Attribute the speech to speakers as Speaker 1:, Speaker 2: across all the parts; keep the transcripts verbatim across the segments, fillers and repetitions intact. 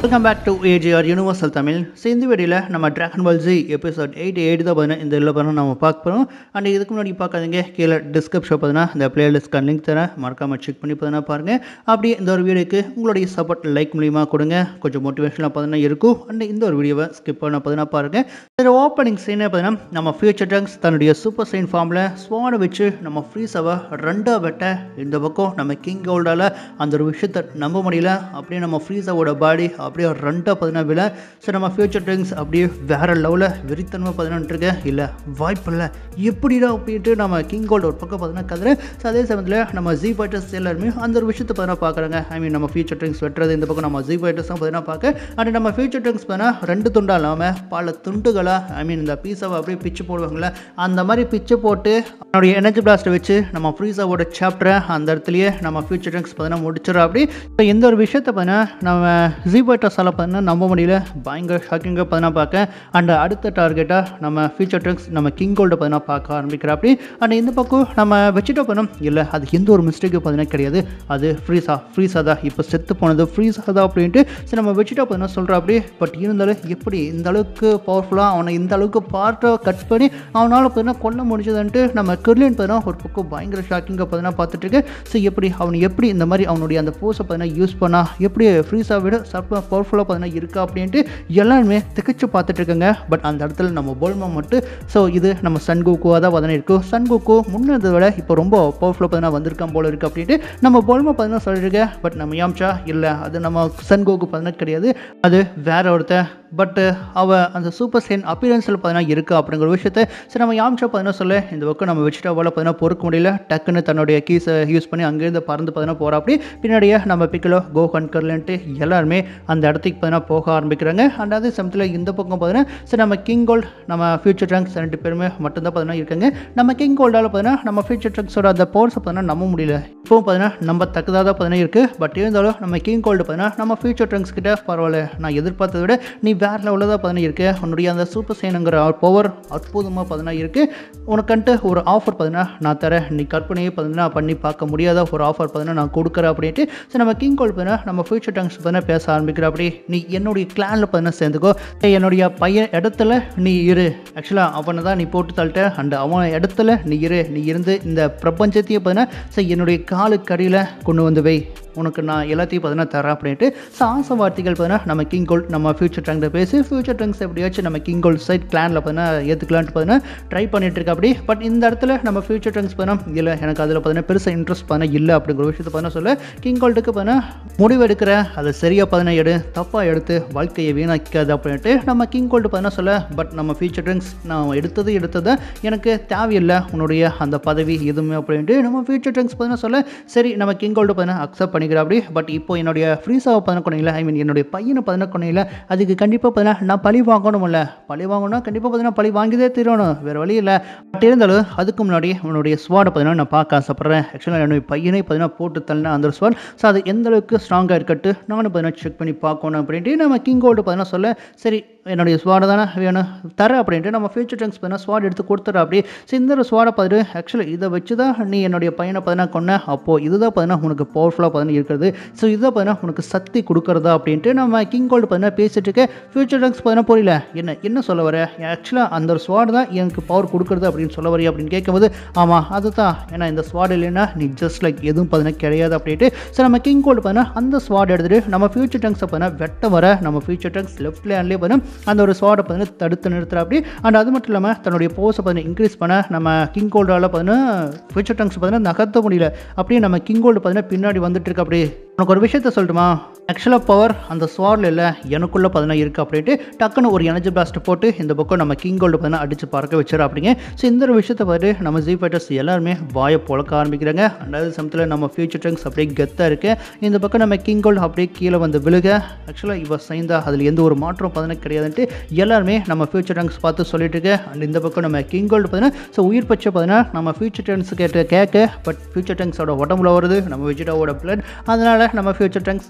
Speaker 1: Welcome back to A J R Universal Tamil. So இந்த வீடியோல நம்ம Dragon Ball Z episode eighty-eight தான் பாத்தீங்கன்னா இந்த இதுல பாத்தீங்கன்னா நம்ம பார்க்க போறோம். அண்ட் இதுக்கு முன்னாடி பார்க்காதீங்க கீழே டிஸ்கிரிப்ஷன் பாத்தீங்கன்னா இந்த பிளேலிஸ்ட்க்கு லிங்க் தரேன், மறக்காம செக் பண்ணி பாத்தீங்கன்னா பாருங்க. அப்படியே இந்த ஒரு வீடியோக்கு உங்களுடைய சப்போர்ட் லைக் மூலமா கொடுங்க, கொஞ்சம் மோட்டிவேஷனா பாத்தீங்கன்னா இருக்கும். அண்ட் இந்த ஒரு வீடியோவை ஸ்கிப் பண்ண பாத்தீங்கன்னா பாருங்க. இந்த ஓப்பனிங் சீனே பாத்தீங்கன்னா நம்ம ஃபியூச்சர் ட்ரங்க்ஸ் தன்னுடைய சூப்பர் சைன் ஃபார்ம்ல ஸ்வானை வச்சு நம்ம ஃப்ரீஸாவை ரெண்டா வெட்ட, இந்த பக்கம் நம்ம கிங் கோல்டால அந்த ஒரு விஷயத்தை நம்ப முடியல. அப்படியே நம்ம ஃப்ரீஸாவோட பாடி அப்படியே ரெண்டாக பார்த்தீங்கன்னா விலை. ஸோ நம்ம ஃபியூச்சர் ட்ரிங்க்ஸ் அப்படியே வேறு லெவலில் வெறித்தன்மை பார்த்தீங்கன்னா இருக்கேன் இல்லை வாய்ப்பு இல்லை எப்படிடா அப்படின்ட்டு நம்ம கிங் கோல்டு ஒரு பக்கம் பார்த்தீங்கன்னா கதுறேன். ஸோ அதே சமயத்தில் நம்ம ஜி ஃபைட்டர்ஸ் எல்லாருமே அந்த ஒரு விஷயத்தை பார்த்தீங்கன்னா பார்க்குறாங்க. ஐ மீன் நம்ம ஃபியூச்சர் ட்ரிங்க்ஸ் வெட்டுறது இந்த பக்கம் நம்ம ஜி ஃபைட்டர்ஸும் பார்த்தீங்கன்னா பார்க்க. அண்ட் நம்ம ஃபியூச்சர் ட்ரிங்க்ஸ் பார்த்தீங்கன்னா ரெண்டு துண்டாக இல்லாமல் பல துண்டுகளாக ஐ மீன் இந்த பீஸாவை அப்படியே பிச்சு போடுவாங்களே அந்த மாதிரி பிச்சு போட்டு அவனுடைய எனர்ஜி பிளாஸ்ட்டை வச்சு நம்ம ஃப்ரீஸாவோட சாப்டரை அந்த இடத்துலையே நம்ம ஃபியூச்சர் ட்ரிங்க்ஸ் பார்த்தீங்கன்னா முடிச்சிடறோம். அப்படி இப்போ எந்த ஒரு விஷயத்தை பார்த்தீங்கன்னா நம்ம ஜி ஃபைட்டர்ஸால் பார்த்தீங்கன்னா நம்ப முடியல, பயங்கர ஷாக்கிங்காக பார்த்தீங்கன்னா பார்க்க. அண்ட் அடுத்த டார்கெட்டாக நம்ம ஃபியூச்சர் ட்ரிங்க்ஸ் நம்ம கிங் கோல்டை பார்த்தீங்கன்னா பார்க்க ஆரம்பிக்கிறோம். அப்படி அண்ட் இந்த பக்கம் நம்ம வச்சுட்டு போனோம் இல்லை அது எந்த ஒரு மிஸ்டேக்கும் பார்த்தீங்கன்னா கிடையாது, அது ஃப்ரீஸா ஃப்ரீஸா தான் இப்போ செத்து போனது ஃப்ரீஸா தான் அப்படின்ட்டு சரி நம்ம வச்சுட்டா பார்த்தீங்கன்னா சொல்கிறோம். அப்படி பட் இருந்தாலும் எப்படி இந்த அளவுக்கு பவர்ஃபுல்லாக அவனை இந்த அளவுக்கு பார்ட்டை கட் பண்ணி அவனால் பார்த்தீங்கன்னா கொல்ல முடிஞ்சதுன்ட்டு நம்ம கிர்லின் பார்த்தீங்கன்னா ஒரு பக்கம் பயங்கர ஷாக்கிங்காக பார்த்தீங்கன்னா பார்த்துட்டு இருக்கு. ஸோ எப்படி அவன் எப்படி இந்த மாதிரி அவனுடைய அந்த போஸை பார்த்தீங்கன்னா யூஸ் பண்ணா எப்படி ஃப்ரீஸா விட சப்ப பவர்ஃபுல்லாக பார்த்தீங்கன்னா இருக்கா அப்படின்ட்டு எல்லாருமே திகச்சு பார்த்துட்டு இருக்காங்க. பட் அந்த இடத்துல நம்ம போல்மா மட்டும் ஸோ இது நம்ம சன் கோகுவாக தான் பார்த்தீங்கன்னா இருக்கும். சன் கோகு முன்னதை விட இப்போ ரொம்ப பவர்ஃபுல்லாக பார்த்தீங்கன்னா வந்திருக்கான் போல இருக்குது அப்படின்ட்டு நம்ம போல்மா பார்த்தீங்கன்னா சொல்லியிருக்கேன். பட் நம்ம யாம்ச்சா இல்லை அது நம்ம சன் கோகு பார்த்தீங்கன்னா கிடையாது, அது வேற ஒருத்தர். பட் அவள் அந்த சூப்பர் சைன் அப்பியரன்ஸில் பார்த்தீங்கன்னா இருக்குது அப்படிங்கிற ஒரு விஷயத்தை சரி நம்ம யாம்ச்சா பார்த்தீங்கன்னா சொல்ல இந்த பக்கம் நம்ம வெஜிடாவால் பார்த்தீங்கன்னா பொறுக்க முடியல, டக்குன்னு தன்னுடைய கீஸை யூஸ் பண்ணி அங்கேருந்து பறந்து பார்த்தீங்கன்னா போகிறா. அப்படி பின்னாடியே நம்ம பிக்கலோ கோகன் கர்லன்ட்டு எல்லாருமே அந்த இடத்துக்கு பார்த்தீங்கன்னா போக ஆரம்பிக்கிறாங்க. அண்ட் அதே சமயத்தில் இந்த பக்கம் பார்த்தீங்கன்னா சரி நம்ம கிங் கோல்டு நம்ம ஃபியூச்சர் ட்ரங்க்ஸ் ரெண்டு பேருமே மட்டும்தான் பார்த்தீங்கன்னா இருக்காங்க. நம்ம கிங் கோல்டால் பார்த்தீங்கன்னா நம்ம ஃபியூச்சர் ட்ரங்க்ஸோட அந்த பவர்ஸை பார்த்தீங்கன்னா நம்ப முடியல, இப்போவும் பார்த்தீங்கன்னா நம்ம தக்கதாக தான் பார்த்தீங்கன்னா இருக்குது. பட் இருந்தாலும் நம்ம கிங் கோல்டு பார்த்தீங்கன்னா நம்ம ஃபியூச்சர் ட்ரங்க்ஸ் கிட்ட பரவாயில்ல, நான் எதிர்பார்த்ததை விட நீ வேறு லெவலில் தான் பார்த்தீங்கன்னா இருக்கு, உன்னுடைய அந்த சூப்பர் சைனுங்கிற பவர் அற்புதமாக பார்த்தீங்கன்னா இருக்குது, உனக்கன்ட்டு ஒரு ஆஃபர் பார்த்தீங்கன்னா நான் தரேன், நீ கற்பனையே பார்த்தீங்கன்னா பண்ணி பார்க்க முடியாத ஒரு ஆஃபர் பார்த்தீங்கன்னா நான் கொடுக்குறேன் அப்படின்ட்டு சரி நம்ம கிங் கோல்டு பார்த்தீங்கன்னா நம்ம ஃபியூச்சர் ட்ரங்க்ஸ் பார்த்தீங்கன்னா பேச ஆரம்பிக்கிற. அப்படி நீ என்னுடைய கிளானில் பார்த்தீங்கன்னா சேர்ந்துக்கோ, என்னுடைய பையன் இடத்துல நீ இரு, ஆக்சுவலாக அவனை தான் நீ போட்டு தள்ளிட்ட, அண்ட் அவன் இடத்துல நீ இரு, நீ இருந்து இந்த பிரபஞ்சத்தையே பார்த்தீங்கன்னா சரி என்னுடைய காலுக்கு அடியில் கொண்டு வந்து வை, உனக்கு நான் எல்லாத்தையும் பார்த்தீங்கன்னா தரேன் அப்படின்ட்டு ஸோ ஆசை வார்த்தைகள் பார்த்தீங்கன்னா நம்ம கிங் கோல்டு நம்ம ஃபியூச்சர் ட்ரங்க்ட பேசி ஃபியூச்சர் ட்ரங்க்ஸ் எப்படியாச்சும் நம்ம கிங் கோல்டு சைட் கிளானில் பார்த்தீங்கன்னா ஏற்றுக்கலான்ட்டு பார்த்தீங்கன்னா ட்ரை பண்ணிட்டு இருக்கா. அப்படி பட் இந்த இடத்துல நம்ம ஃபியூச்சர் ட்ரங்க்ஸ் பார்த்தீங்கன்னா இல்லை எனக்கு அதில் பார்த்தீங்கன்னா பெருசாக இன்ட்ரெஸ்ட் பார்த்தீங்கன்னா இல்லை அப்படிங்கிற விஷயத்தை பார்த்தீங்கன்னா சொல்ல கிங் கோல்டுக்கு பார்த்தீங்கன்னா முடிவு எடுக்கிற அதை சரியாக பார்த்தீங்கன்னா எடு, தப்பாக எடுத்து வாழ்க்கையை வீணாக்காது அப்படின்ட்டு நம்ம கிங் கோல்டு பார்த்தீங்கன்னா சொல்ல. பட் நம்ம ஃபியூச்சர் ட்ரங்க்ஸ் நான் எடுத்தது எடுத்ததை எனக்கு தேவையில்லை உன்னுடைய அந்த பதவி எதுவுமே அப்படின்ட்டு நம்ம ஃபியூச்சர் ட்ரங்க்ஸ் பார்த்தீங்கன்னா சொல்ல. சரி நம்ம கிங் கோல்டு பார்த்தீங்கன்னா அக்செப்ட் பண்ணிக்கிற. அப்படி பட் இப்போ என்னுடைய ஃப்ரீஸாவை பதின கொனையில் ஐ மீன் என்னுடைய பையனை பதின கொனையில் அதுக்கு கண்டிப்பாக பார்த்தீங்கன்னா நான் பழி வாங்கணும் இல்லை, பழி வாங்கணும்னா கண்டிப்பாக பார்த்தீங்கன்னா பழி வாங்கிதே தீரணும், வேறு வழி இல்லை. பட் இருந்தாலும் அதுக்கு முன்னாடி உன்னுடைய ஸ்வாடை பார்த்தீங்கன்னா நான் பார்க்க ஆசைப்பட்றேன். ஆக்சுவலாக என்னுடைய பையனை பார்த்தீங்கன்னா போட்டு தள்ளினா அந்த ஸ்வாட் ஸோ அது எந்த அளவுக்கு ஸ்ட்ராங்காக இருக்கட்டு நானும் பார்த்தீங்கன்னா செக் பண்ணி பார்க்கணும் அப்படின்ட்டு நம்ம கிங் கோல்டு பார்த்தீங்கன்னா சொல்ல. சரி என்னுடைய ஸ்வாடை தானே வேணும் தர அப்படின்ட்டு நம்ம ஃபியூச்சர் ட்ரங்க்ஸ் பார்த்தீங்கன்னா ஸ்வாட் எடுத்து கொடுத்துட்ற. அப்படி ஸோ இந்த ஒரு ஸ்வாடை பார்த்துட்டு ஆக்சுவலாக இதை வச்சு தான் நீ என்னுடைய பையனை பார்த்தீங்கன்னா கொன்ன, அப்போது இதுதான் பார்த்தீங்கன்னா உனக்கு பவர்ஃபுல்லாக பார்த்தீங்கன்னா இருக்கிறது, ஸோ இதை பார்த்தீங்கன்னா உனக்கு சக்தி கொடுக்குறதா அப்படின்ட்டு நம்ம கிங் கோல்டு பார்த்தீங்கன்னா பேசிட்டு இருக்க. ஃபியூச்சர் ட்ரங்க்ஸ் பார்த்தீங்கன்னா புரியல என்ன என்ன சொல்ல வர, ஆக்சுவலாக அந்த ஒரு ஸ்வாட் தான் எனக்கு பவர் கொடுக்குறது அப்படின்னு சொல்ல வரையா அப்படின்னு கேட்கும்போது ஆமாம் அதுதான், ஏன்னா இந்த ஸ்வாட் இல்லைன்னா நீ ஜஸ்ட் லைக் எதுவும் பார்த்தீங்கன்னா கிடையாது அப்படின்ட்டு ஸோ நம்ம கிங் கோல்டு பார்த்தீங்கன்னா அந்த ஸ்வாட் எடுத்துகிட்டு நம்ம ஃபியூச்சர் ட்ரங்க்ஸை பார்த்தீங்கன்னா வெட்ட வர நம்ம ஃபியூச்சர் ட்ரங்க்ஸ் லெஃப்ட் லேண்ட்லேயே பார்த்தீங்கன்னா அந்த ஒரு ஸ்வாடை பார்த்தீங்கன்னா தடுத்து நிறுத்துற. அப்படி அண்ட் அது மட்டும் இல்லாமல் தன்னுடைய போஸை பார்த்தீங்கன்னா இன்க்ரீஸ் பண்ண நம்ம கிங் கோல்டால் பார்த்தீங்கன்னா ஃபியூச்சர் ட்ரங்க்ஸ் பார்த்தீங்கன்னா நகர்த்த முடியல. அப்படியே நம்ம கிங் கோல்டு பார்த்தீங்கன்னா பின்னாடி வந்துட்டு இருக்கு. அப்படி உனக்கு ஒரு விஷயத்த சொல்லட்டுமா, ஆக்சுவலாக பவர் அந்த ஸ்வாடில் இல்லை எனக்குள்ளே பார்த்தீங்கன்னா இருக்குது அப்படின்ட்டு டக்குன்னு ஒரு எனர்ஜி பிளாஸ்ட் போட்டு இந்த பக்கம் நம்ம கிங் கோல்டு பார்த்தீங்கன்னா அடித்து பறக்க வச்சிடும். அப்படிங்க ஸோ இந்த ஒரு விஷயத்தை பார்த்து நம்ம ஜி ஃபைட்டர்ஸ் எல்லாருமே வாயை பொழக்க ஆரம்பிக்கிறாங்க. ரெண்டாவது சமயத்தில் நம்ம ஃபியூச்சர் ட்ரங்க்ஸ் அப்படியே கெத்தாக இருக்குது, இந்த பக்கம் நம்ம கிங் கோல்டு அப்படியே கீழே வந்து விழுக. ஆக்சுவலாக இவ சைந்தா அதில் எந்த ஒரு மாற்றம் பார்த்தீங்கன்னா கிடையாதுன்ட்டு எல்லாருமே நம்ம ஃபியூச்சர் ட்ரங்க்ஸ் பார்த்து சொல்லிட்டு இருக்கு. அண்ட் இந்த பக்கம் நம்ம கிங் கோல்டு பார்த்தீங்கன்னா ஸோ உயிர் பச்சை பார்த்தீங்கன்னா நம்ம ஃபியூச்சர் ட்ரங்க்ஸ் கேட்ட கேட்க பட் ஃபியூச்சர் ட்ரங்க்ஸோட உடம்புல வருது நம்ம வெஜிடாவோட பிளட், அதனால் நம்ம ஃபியூச்சர் ட்ரங்க்ஸ் டக்கு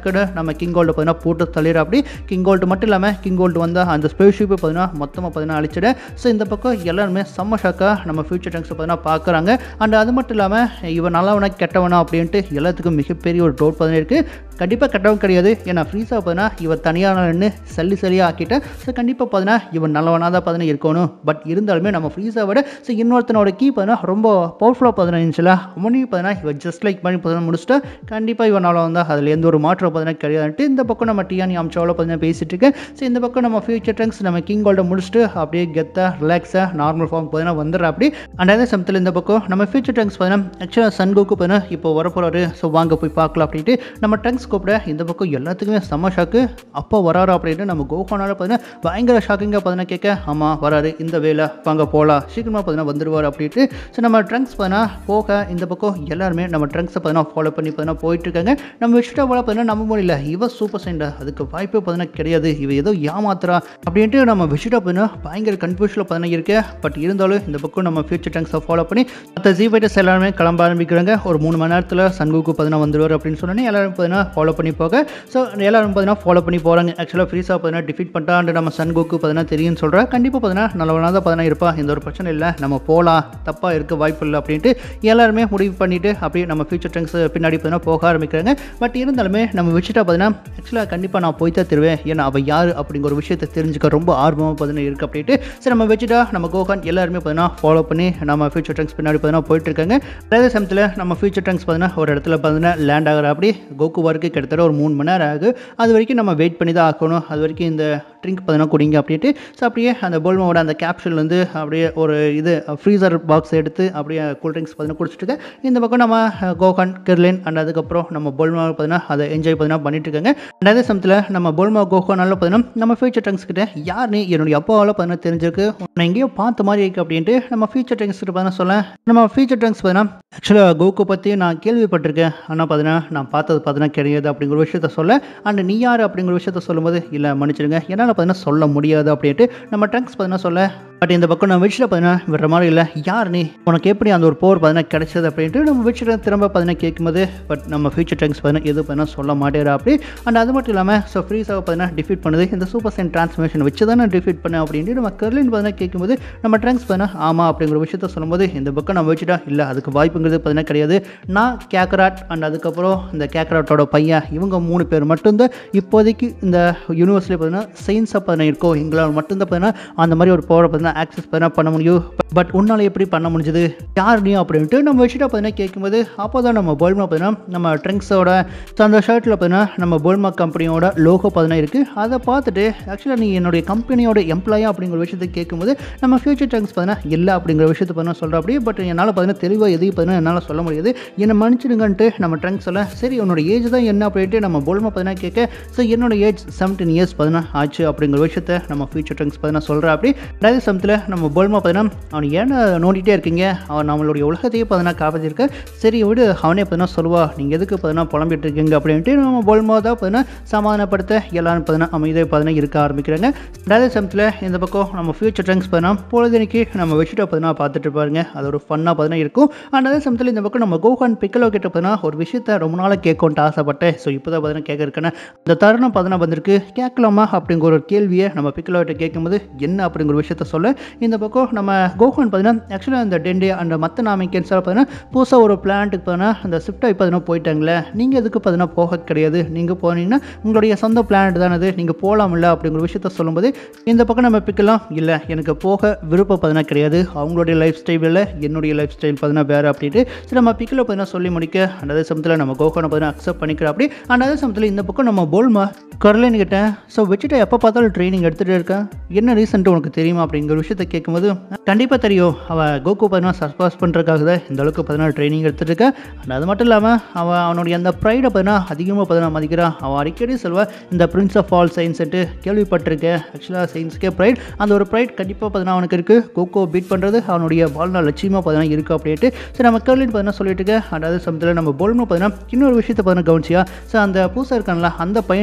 Speaker 1: டக்குன்னு நம்ம கிங் கோல்டு பார்த்தீங்கன்னா போட்டு தள்ளிடுற அப்படி கிங் கோல்டு மட்டும் இல்லாமல் கிங் கோல்டு வந்து அந்த ஸ்பேஸ் ஷிப்பை பார்த்தீங்கன்னா மொத்தமாக பார்த்தீங்கன்னா அழிச்சிட. ஸோ இந்த பக்கம் எல்லாருமே செம்ம ஷாக்காக நம்ம ஃபியூச்சர் டங்க்ஸை பார்த்தீங்கன்னா பார்க்குறாங்க. அண்ட் அது மட்டும் இல்லாமல் இவன் நல்லவனா கெட்டவனா அப்படின்ட்டு எல்லாத்துக்கும் மிகப்பெரிய ஒரு டவுட் பார்த்தீங்கன்னா இருக்குது. கண்டிப்பாக கெட்டவன் கிடையாது, ஏன்னா ஃப்ரீஸாக பார்த்தீங்கன்னா இவன் தனியானு சல்லி சலியாக ஆக்கிட்டேன். ஸோ கண்டிப்பாக பார்த்தீங்கன்னா இவன் நல்லவனாக தான் பார்த்தீங்கன்னா இருக்கணும். பட் இருந்தாலுமே நம்ம ஃப்ரீஸாக விட ஸோ இன்னொருத்தனோட கீ பார்த்தீங்கன்னா ரொம்ப பவர்ஃபுல்லாக பார்த்தீங்கன்னா இருந்துச்சுல மணி பார்த்தீங்கன்னா இவன் ஜஸ்ட் லைக் பண்ணி பார்த்தீங்கன்னா முடிச்சுட்டா கண்டிப்பாக இவன் நல்லா வந்தால் அதில் எந்த ஒரு மாற்றம் பார்த்தீங்கன்னா கிடையாதுன்ட்டு இந்த பக்கம் நம்ம டியானி அம்சாவில் பார்த்தீங்கன்னா பேசிட்டு இருக்கேன். ஸோ இந்த பக்கம் நம்ம ஃபியூச்சர் டங்க்ஸ் நம்ம கிங் கோல்டை முடிச்சுட்டு அப்படியே கெத்தாக ரிலாக்ஸாக நார்மல் ஃபார்ம் பார்த்தீங்கன்னா வந்துடுற அப்படி. அண்ட் அதே சமயத்தில் இந்த பக்கம் நம்ம ஃபியூச்சர் டங்க்ஸ் பார்த்தீங்கன்னா ஆக்சுவலாக சன் கோக்கு பார்த்தீங்கன்னா இப்போ வரப்போறாரு. ஸோ வாங்க போய் பார்க்கலாம் அப்படின்ட்டு நம்ம டங்க்ஸ் கூப்பிட இந்த பக்கம் எல்லாத்துக்குமே செம்ம ஷாக்கு. அப்போ வராரு அப்படின்ட்டு நம்ம கோகானால பார்த்தீங்கன்னா பயங்கர ஷாக்கிங்காக பார்த்தீங்கன்னா கேட்க ஆமாம் வராரு இந்த வேலை வாங்க போகலாம் சீக்கிரமாக பார்த்தீங்கன்னா வந்துடுவார் அப்படின்ட்டு. ஸோ நம்ம ட்ரங்க்ஸ் பார்த்தீங்கன்னா போக இந்த பக்கம் எல்லாருமே நம்ம ட்ரங்க்ஸை பார்த்தீங்கன்னா ஃபாலோ பண்ணி பார்த்தீங்கன்னா போயிட்டு இருக்காங்க. நம்ம விசிட்டா போல பார்த்தீங்கன்னா நம்ப முடியல, இவ சூப்பர் சைண்டா அதுக்கு வாய்ப்பே பார்த்தீங்கன்னா கிடையாது, இவ ஏதோ ஏமாத்துறா அப்படின்ட்டு நம்ம விசிட்டா பார்த்தீங்கன்னா பயங்கர கன்ஃபியூஷனில் பார்த்தீங்கன்னா இருக்கு. பட் இருந்தாலும் இந்த பக்கம் நம்ம ஃபியூச்சர் டங்க்ஸை ஃபாலோ பண்ணி மற்ற ஜி ஃபைட்டர்ஸ் எல்லாருமே கிளம்ப ஆரம்பிக்கிறாங்க. ஒரு மூணு மணி நேரத்தில் சன்குக்கு பார்த்தீங்கன்னா வந்துடுவார் அப்படின்னு சொன்னோன்னே எல்லாரும் பார்த்தீங்கன்னா ஃபாலோ பண்ணி போக ஸோ எல்லாரும் பார்த்தீங்கன்னா ஃபாலோ பண்ணி போகிறாங்க. ஆக்சுவலாக ஃப்ரீஸாக பார்த்தீங்கன்னா டிஃபீட் பண்ணிட்டா அண்ட் நம்ம சன்குக்கு பார்த்தீங்கன்னா தெரியும்னு சொல்கிறா. கண்டிப்பாக பார்த்தீங்கன்னா நல்லவனாக தான் பார்த்தீங்கன்னா இருப்பா, இந்த ஒரு பிரச்சனை இல்லை, நம்ம போகலாம், தப்பாக இருக்க வாய்ப்பு இல்லை அப்படின்ட்டு எல்லாருமே முடிவு பண்ணிவிட்டு அப்படியே நம்ம ஃபியூச்சர் டங்க்ஸ் பின்னாடி பார்த்தீங்கன்னா போக ஆரம்பிக்கிறாங்க. பட் இருந்தாலுமே நம்ம விசிட்டா பார்த்தீங்கன்னா ஆக்சுவலாக கண்டிப்பாக நான் போய் தான் தருவேன், ஏன்னா அவள் யார் அப்படிங்கிற ஒரு விஷயத்தை தெரிஞ்சுக்க ரொம்ப ஆர்வமாக பார்த்தீங்கன்னா இருக்குது அப்படின்ட்டு. சரி நம்ம விசிட்டா நம்ம கோகான் எல்லாருமே பார்த்தீங்கன்னா ஃபாலோ பண்ணி நம்ம ஃபியூச்சர் டங்க்ஸ் பின்னாடி பார்த்தீங்கன்னா போயிட்டு இருக்காங்க. அதே சமயத்தில் நம்ம ஃபியூச்சர் டங்க்ஸ் பார்த்தீங்கன்னா ஒரு இடத்துல பார்த்தீங்கன்னா லேண்ட் ஆகிற அப்படி கோகு வரைக்கும் கிட்டத்தட்ட ஒரு மூணு மணி நேரம் ஆகுது. அது வரைக்கும் நம்ம வெயிட் பண்ணி தான் ஆக்கணும், அது வரைக்கும் இந்த ட்ரிங்க் பார்த்தீங்கன்னா குடிங்க அப்படின்ட்டு. ஸோ அப்படியே அந்த போல்மாவோட அந்த கேப்சூல் வந்து அப்படியே ஒரு இது ஃப்ரீசர் பாக்ஸ் எடுத்து அப்படியே கூல் ட்ரிங்க்ஸ் பார்த்தீங்கன்னா குடிச்சிட்டு இந்த பக்கம் நம்ம கோகான் கெர்லின் அண்ட் அதுக்கப்புறம் நம்ம போல்மா பார்த்தீங்கன்னா அதை என்ஜாய் பார்த்தீங்கன்னா பண்ணிட்டு இருக்காங்க. அண்ட் அதே சமயத்தில் நம்ம போல்மா கோகானால பார்த்தீங்கன்னா நம்ம ஃபியூச்சர் டங்க்ஸ் கிட்ட யார் நீ என்னுடைய அப்பாவால் பார்த்தீங்கன்னா தெரிஞ்சிருக்கு, நான் எங்கேயோ பார்த்த மாதிரி இருக்கு அப்படின்ட்டு நம்ம ஃபியூச்சர் டங்க்ஸ் கிட்ட பார்த்தீங்கன்னா சொல்ல நம்ம ஃபியூச்சர் டங்க்ஸ் பார்த்தீங்கன்னா ஆக்சுவலாக கோகு பற்றி நான் கேள்விப்பட்டிருக்கேன், ஆனால் பார்த்தீங்கன்னா நான் பார்த்தது பார்த்தீங்கன்னா கிடையாது அப்படிங்கிற விஷயத்த சொல்ல. அண்ட் நீ யார் அப்படிங்கிற விஷயத்த சொல்லும்போது இல்லை மன்னிச்சிடுங்க என்னால் பார்த்தீங்கன்னா சொல்ல முடியாது அப்படின்ட்டு நம்ம டங்க்ஸ் பார்த்தீங்கன்னா சொல்ல. பட் இந்த பக்கம் நம்ம விசிட்ட பார்த்தீங்கன்னா விடுற மாதிரி இல்லை, யார் நீ, உனக்கு எப்படி அந்த ஒரு போர் பார்த்தீங்கன்னா கிடைச்சது அப்படின்ட்டு நம்ம விசிட்ட திரும்ப பார்த்தீங்கன்னா கேட்கும்போது பட் நம்ம ஃபியூச்சர் டங்க்ஸ் பார்த்தீங்கன்னா எது பார்த்தீங்கன்னா சொல்ல மாட்டேறா அப்படி. அண்ட் அது மட்டும் இல்லாமல் ஸோ ஃப்ரீஸாக பார்த்தீங்கன்னா டிஃபீட் பண்ணுது இந்த சூப்பர் சைன் டிரான்ஸ்ஃபர்மேஷன் வச்சு தான் நான் டிஃபீட் பண்ணேன் அப்படின்ட்டு நம்ம கர்லின் பார்த்தீங்கன்னா கேட்கும்போது நம்ம ட்ரங்க்ஸ் பார்த்தீங்கன்னா ஆமாம் அப்படிங்கிற விஷயத்த சொல்லும்போது இந்த பக்கம் நம்ம வச்சுட்டா இல்லை அதுக்கு வாய்ப்புங்கிறது பார்த்தீங்கன்னா கிடையாது, நான் கேக்கராட் அண்ட் அதுக்கப்புறம் இந்த கேக்கராட்டோட பையன் இவங்க மூணு பேர் மட்டும்தான் இப்போதைக்கு இந்த யூனிவர்ஸ்லேயே பார்த்தீங்கன்னா சயின்ஸாக பார்த்தீங்கன்னா இருக்கோம், எங்களால் மட்டும்தான் பார்த்தீங்கன்னா அந்த மாதிரி ஒரு பவரை பார்த்தீங்கன்னா ஆக்சஸ் பார்த்தீங்கன்னா பண்ண முடியும். பட் உன்னால் எப்படி பண்ண முடிஞ்சது, யார் நீ அப்படின்ட்டு நம்ம வச்சுட்டா பார்த்தீங்கன்னா கேட்கும்போது அப்போ தான் நம்ம போல்மா பார்த்தீங்கன்னா நம்ம ட்ரிங்க்ஸோட அந்த ஷர்ட்டில் பார்த்தீங்கன்னா நம்ம போல்மா கம்பெனியோட லோகோ பார்த்தீங்கன்னா இருக்குது. அதை பார்த்துட்டு ஆக்சுவலாக நீ என்னுடைய கம்பெனியோட எம்ப்ளாயா அப்படிங்கிற விஷயத்தை கேட்கும்போது நம்ம ஃபியூச்சர் ட்ரிங்க்ஸ் பார்த்தீங்கன்னா இல்லை அப்படிங்கிற விஷயத்தை பார்த்தீங்கன்னா சொல்கிற அப்படி. பட் என்னால் பார்த்தீங்கன்னா தெளிவாக எதையும் பார்த்தீங்கன்னா என்னால் சொல்ல முடியாது, என்னை மன்னிச்சிடுங்கன்ட்டு நம்ம ட்ரிங்க்ஸ் சொல்ல. சரி உன்னோட ஏஜ் தான் என்ன அப்படின்ட்டு நம்ம போல்மா பார்த்தீங்கன்னா கேட்க ஸோ என்னோட ஏஜ் செவன்டீன் இயர்ஸ் பார்த்தீங்கன்னா ஆச்சு அப்படிங்கிற விஷயத்தை நம்ம ஃபியூச்சர் ட்ரிங்க்ஸ் பார்த்தீங்கன்னா சொல்கிற அப்படி. அதே சமயத்தில் நம்ம போல்மா பார்த்தீங்கன்னா அவன் ஏன்னா நோண்டிகிட்டே இருக்கீங்க, அவன் நம்மளுடைய உலகத்தையே பார்த்தீங்கன்னா காப்பாற்றிருக்க, சரி விடு அவனே பார்த்தீங்கன்னா சொல்லுவா நீங்கள் எதுக்கு பார்த்தீங்கன்னா புலம்பிட்டு இருக்கீங்க அப்படின்ட்டு நம்ம போல்மா தான் பார்த்தீங்கன்னா சமாதானப்படுத்த எல்லாரும் பார்த்தீங்கன்னா அமைதியாக பார்த்தீங்கன்னா இருக்க ஆரம்பிக்கிறாங்க. அதே சமயத்தில் இந்த பக்கம் நம்ம ஃபியூச்சர் ட்ரிங்க்ஸ் பார்த்தீங்கன்னா பொழுதுனைக்கு நம்ம வச்சுட்டு பார்த்தீங்கன்னா பார்த்துட்டு இருப்பாருங்க, அது ஒரு ஃபன்னாக பார்த்தீங்கன்னா இருக்கும். அண்ட் அதே சமயத்தில் இந்த பக்கம் நம்ம கோகான் பிக்கலோ கிட்ட பார்த்தீங்கன்னா ஒரு விஷயத்த ரொம்ப நாளாக கேட்கணுன்ட்டு ஆசைப்பட்டேன், ஸோ இப்போ தான் பார்த்தீங்கன்னா கேட்க இருக்கேன்னு அந்த தருணம் பார்த்தீங்கன்னா வந்திருக்கு, கேட்கலாமா அப்படிங்கிற ஒரு கேள்வியை நம்ம பிக்கலோ கிட்ட கேட்கும்போது என்ன அப்படிங்கிற விஷயத்த சொல்ல. இந்த பக்கம் நம்ம கோகான் பார்த்தீங்கன்னா ஆக்சுவலாக இந்த டெண்டே அண்ட் மற்ற நாமிக்கன்ஸால் பார்த்தீங்கன்னா புதுசாக ஒரு பிளான்ட்டுக்கு பார்த்தீங்கன்னா அந்த ஷிஃப்டாக பார்த்தீங்கன்னா போயிட்டாங்களே, நீங்கள் எதுக்கு பார்த்தீங்கன்னா போக கிடையாது, நீங்கள் போனீங்கன்னா உங்களுடைய சொந்த பிளானட் தானே அது, நீங்கள் போகலாம்ல அப்படிங்கிற விஷயத்த சொல்லும்போது இந்த பக்கம் நம்ம பிக்கலாம் இல்லை எனக்கு போக விருப்பம் பார்த்தீங்கன்னா கிடையாது, அவங்களுடைய லைஃப் ஸ்டைலில் என்னுடைய லைஃப் ஸ்டைல் பார்த்தீங்கன்னா வேறு அப்படின்ட்டு சரி நம்ம பிக்கில் பார்த்தீங்கன்னா சொல்லி முடிக்க. அண்ட் அதே சமயத்தில் நம்ம கோகானை பார்த்தீங்கன்னா அக்செப்ட் பண்ணிக்கிற அப்படி. அண்ட் அதே சமயத்தில் இந்த பக்கம் நம்ம போல்மா கர்லின் கிட்ட ஸோ வச்சுட்டு எப்போ பார்த்தாலும் ட்ரைனிங் எடுத்துகிட்டு இருக்கேன், என்ன ரீசன்ட்டு உனக்கு தெரியுமா அப்படிங்கிற விஷயத்த கேட்கும்போது கண்டிப்பாக தெரியும், அவள் கோகு பார்த்தீங்கன்னா சர்பாஸ் பண்ணுறதுக்காக தான் இந்த அளவுக்கு பார்த்தீங்கன்னா ட்ரைனிங் எடுத்துகிட்டு இருக்கேன். அண்ட் அது மட்டும் இல்லாமல் அவள் அவனுடைய அந்த ப்ரைடை பார்த்தீங்கன்னா அதிகமாக பார்த்தீங்கன்னா மதிக்கிறான், அவன் அடிக்கடி சொல்வா இந்த பிரின்ஸ் ஆஃப் ஆல் சயின்ஸ்ட்டு கேள்விப்பட்டிருக்கேன், ஆக்சுவலாக சயின்ஸுக்கே ப்ரைட், அந்த ஒரு ப்ரைட் கண்டிப்பாக பார்த்தீங்கன்னா அவனுக்கு இருக்குது, கோகோ பீட் பண்ணுறது அவனுடைய வாழ்நாள் லட்சியமாக பார்த்தீங்கன்னா இருக்குது அப்படின்ட்டு சரி நம்ம கர்லின் பார்த்தீங்கன்னா சொல்லிட்டு இருக்க. அண்ட் அதே சமயத்தில் நம்ம போல்மா பார்த்தீங்கன்னா இன்னொரு விஷயத்தை பார்த்தீங்கன்னா கவனிச்சியா, ஸோ அந்த பூசா இருக்கான்ல அந்த பையனுமே அந்த